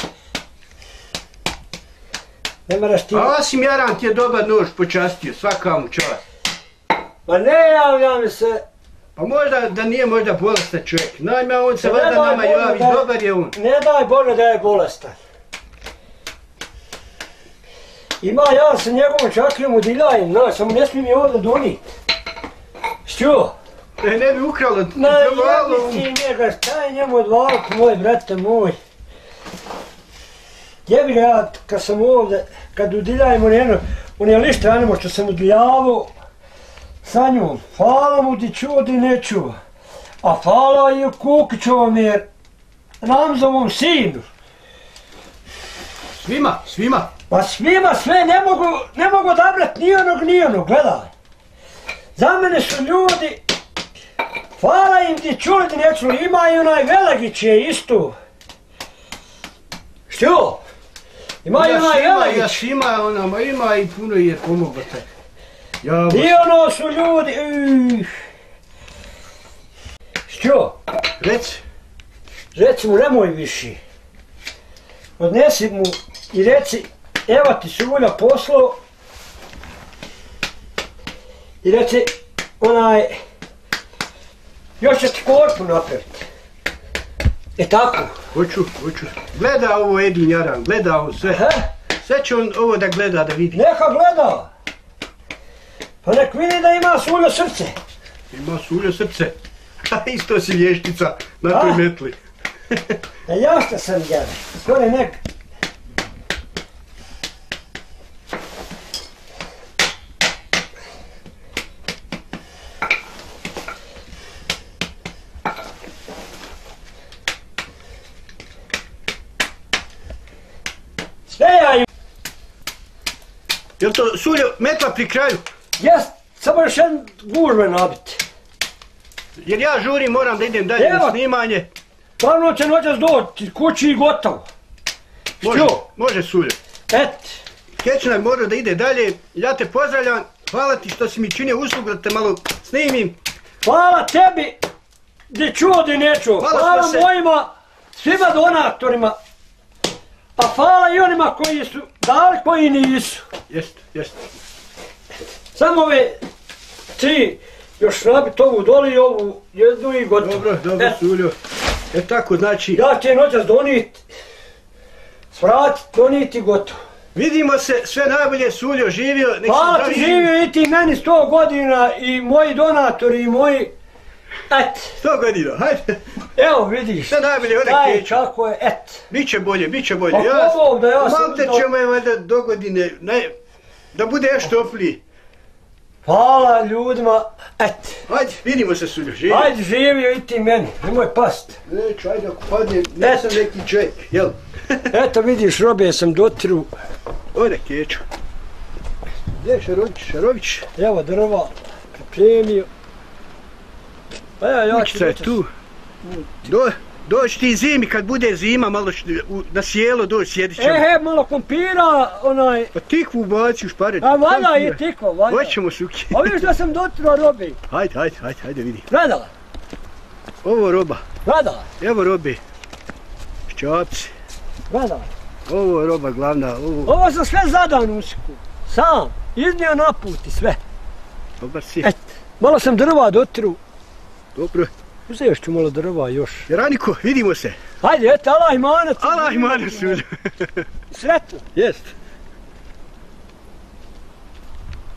Ne moraš ti... A osim Jaran ti je dobar nož počastio, svaka mu čast. Ma ne javlja mi se. Pa možda da nije možda bolestan čovjek. Najme on se valjda nama javi, dobar je on. Ne daj Bože da je bolestan. Ima ja sa njegovom čakljom udiljajem, samo ne smijem je ovdje donijeti. Što? Ne bi ukralo. Ma jebi ti njega, šta je njemu odvaliti, moj brate moj. Jebi ga ja, kad sam ovdje, kad udiljajem on je lište animo što sam udiljavao sa njom. Hvala mu ti čuo ti ne čuo. A hvala i Kukićovom jer Ramzovom sinu. Svima. Pa svima sve, ne mogu odabrat ni onog, gledaj. Za mene su ljudi, hvala im ti čuli ti ne čuli, ima i onaj Velagić je isto. Što? Ima i onaj Velagić. Ima i puno je pomoglo te. I ono su ljudi, Što? Reci mu nemoj više. Odnesi mu i reci, evo ti Sulja poslao. I reci, još će ti korpu napraviti. Tako? Hoću. Gleda ovo Edin Jaran, gleda ovo sve. Sve će on ovo da gleda, da vidi. Neka gleda. Pa nek vidi da ima Suljo srce. Ima Suljo srce. Isto si vještica na toj metli. Ja što sam jedan, skoro nek. Jel to Suljo metla pri kraju? Jest, samo još jedan gužve nabiti. Jer ja žurim, moram da idem dalje na snimanje. Glavno će noćas doći kući i gotovo. Može Suljo. Kečnar mora da ide dalje. Ja te pozdravljam. Hvala ti što si mi činio uslugu da te malo snimim. Hvala tebi, di čuo, di ne čuo. Hvala mojima, svima donatorima. A hvala i onima koji su dali, koji nisu. Jest. Samo ove 3, još nabiti ovu doli i ovu jednu i gotovo. Dobro, Suljo. Tako znači... Ja ću noćas doniti, svratit, doniti i gotovo. Vidimo se, sve najbolje, Suljo, živio. Hvala ti, živio i ti meni 100 godina i moji donatori i moji... 100 godina, hajde. Evo vidiš. Sve najbolje, one Keću. Kako je, Biće bolje. Pa pobog da ja sam... Malte ćemo je valjda do godine, da bude još topliji. Hvala ljudima, Hajde, vidimo se, Suljo, živio. Hajde, živio i ti meni, nemoj past. Neću, ajde ako padne, nisam neki čovjek, jel? Eto vidiš, robe sam dotiru. Ode Keću. Gdje je Šarović? Evo drva, pripremio. Kućica je tu. Doći ti zimi, kad bude zima, malo na sjelo doći, sjedit ćemo. Malo kompira, onaj... Pa tikvu ubaci u šparet. A valja je tikva, valja. Hoćemo suki. A vidiš da sam dotirao robe. Hajde vidi. Gledala? Ovo roba. Gledala? Evo robe. Šćapci. Gledala? Ovo roba glavna, Ovo sam sve zadan usiku. Sam. Iznio na put i sve. Dobar si. Malo sam drva dotiru. Dobro. Uzeš ću malo drva još. Raniko, vidimo se. Hajde, Allah imanat. Allah imanat, Suljo. Sretno. Jest.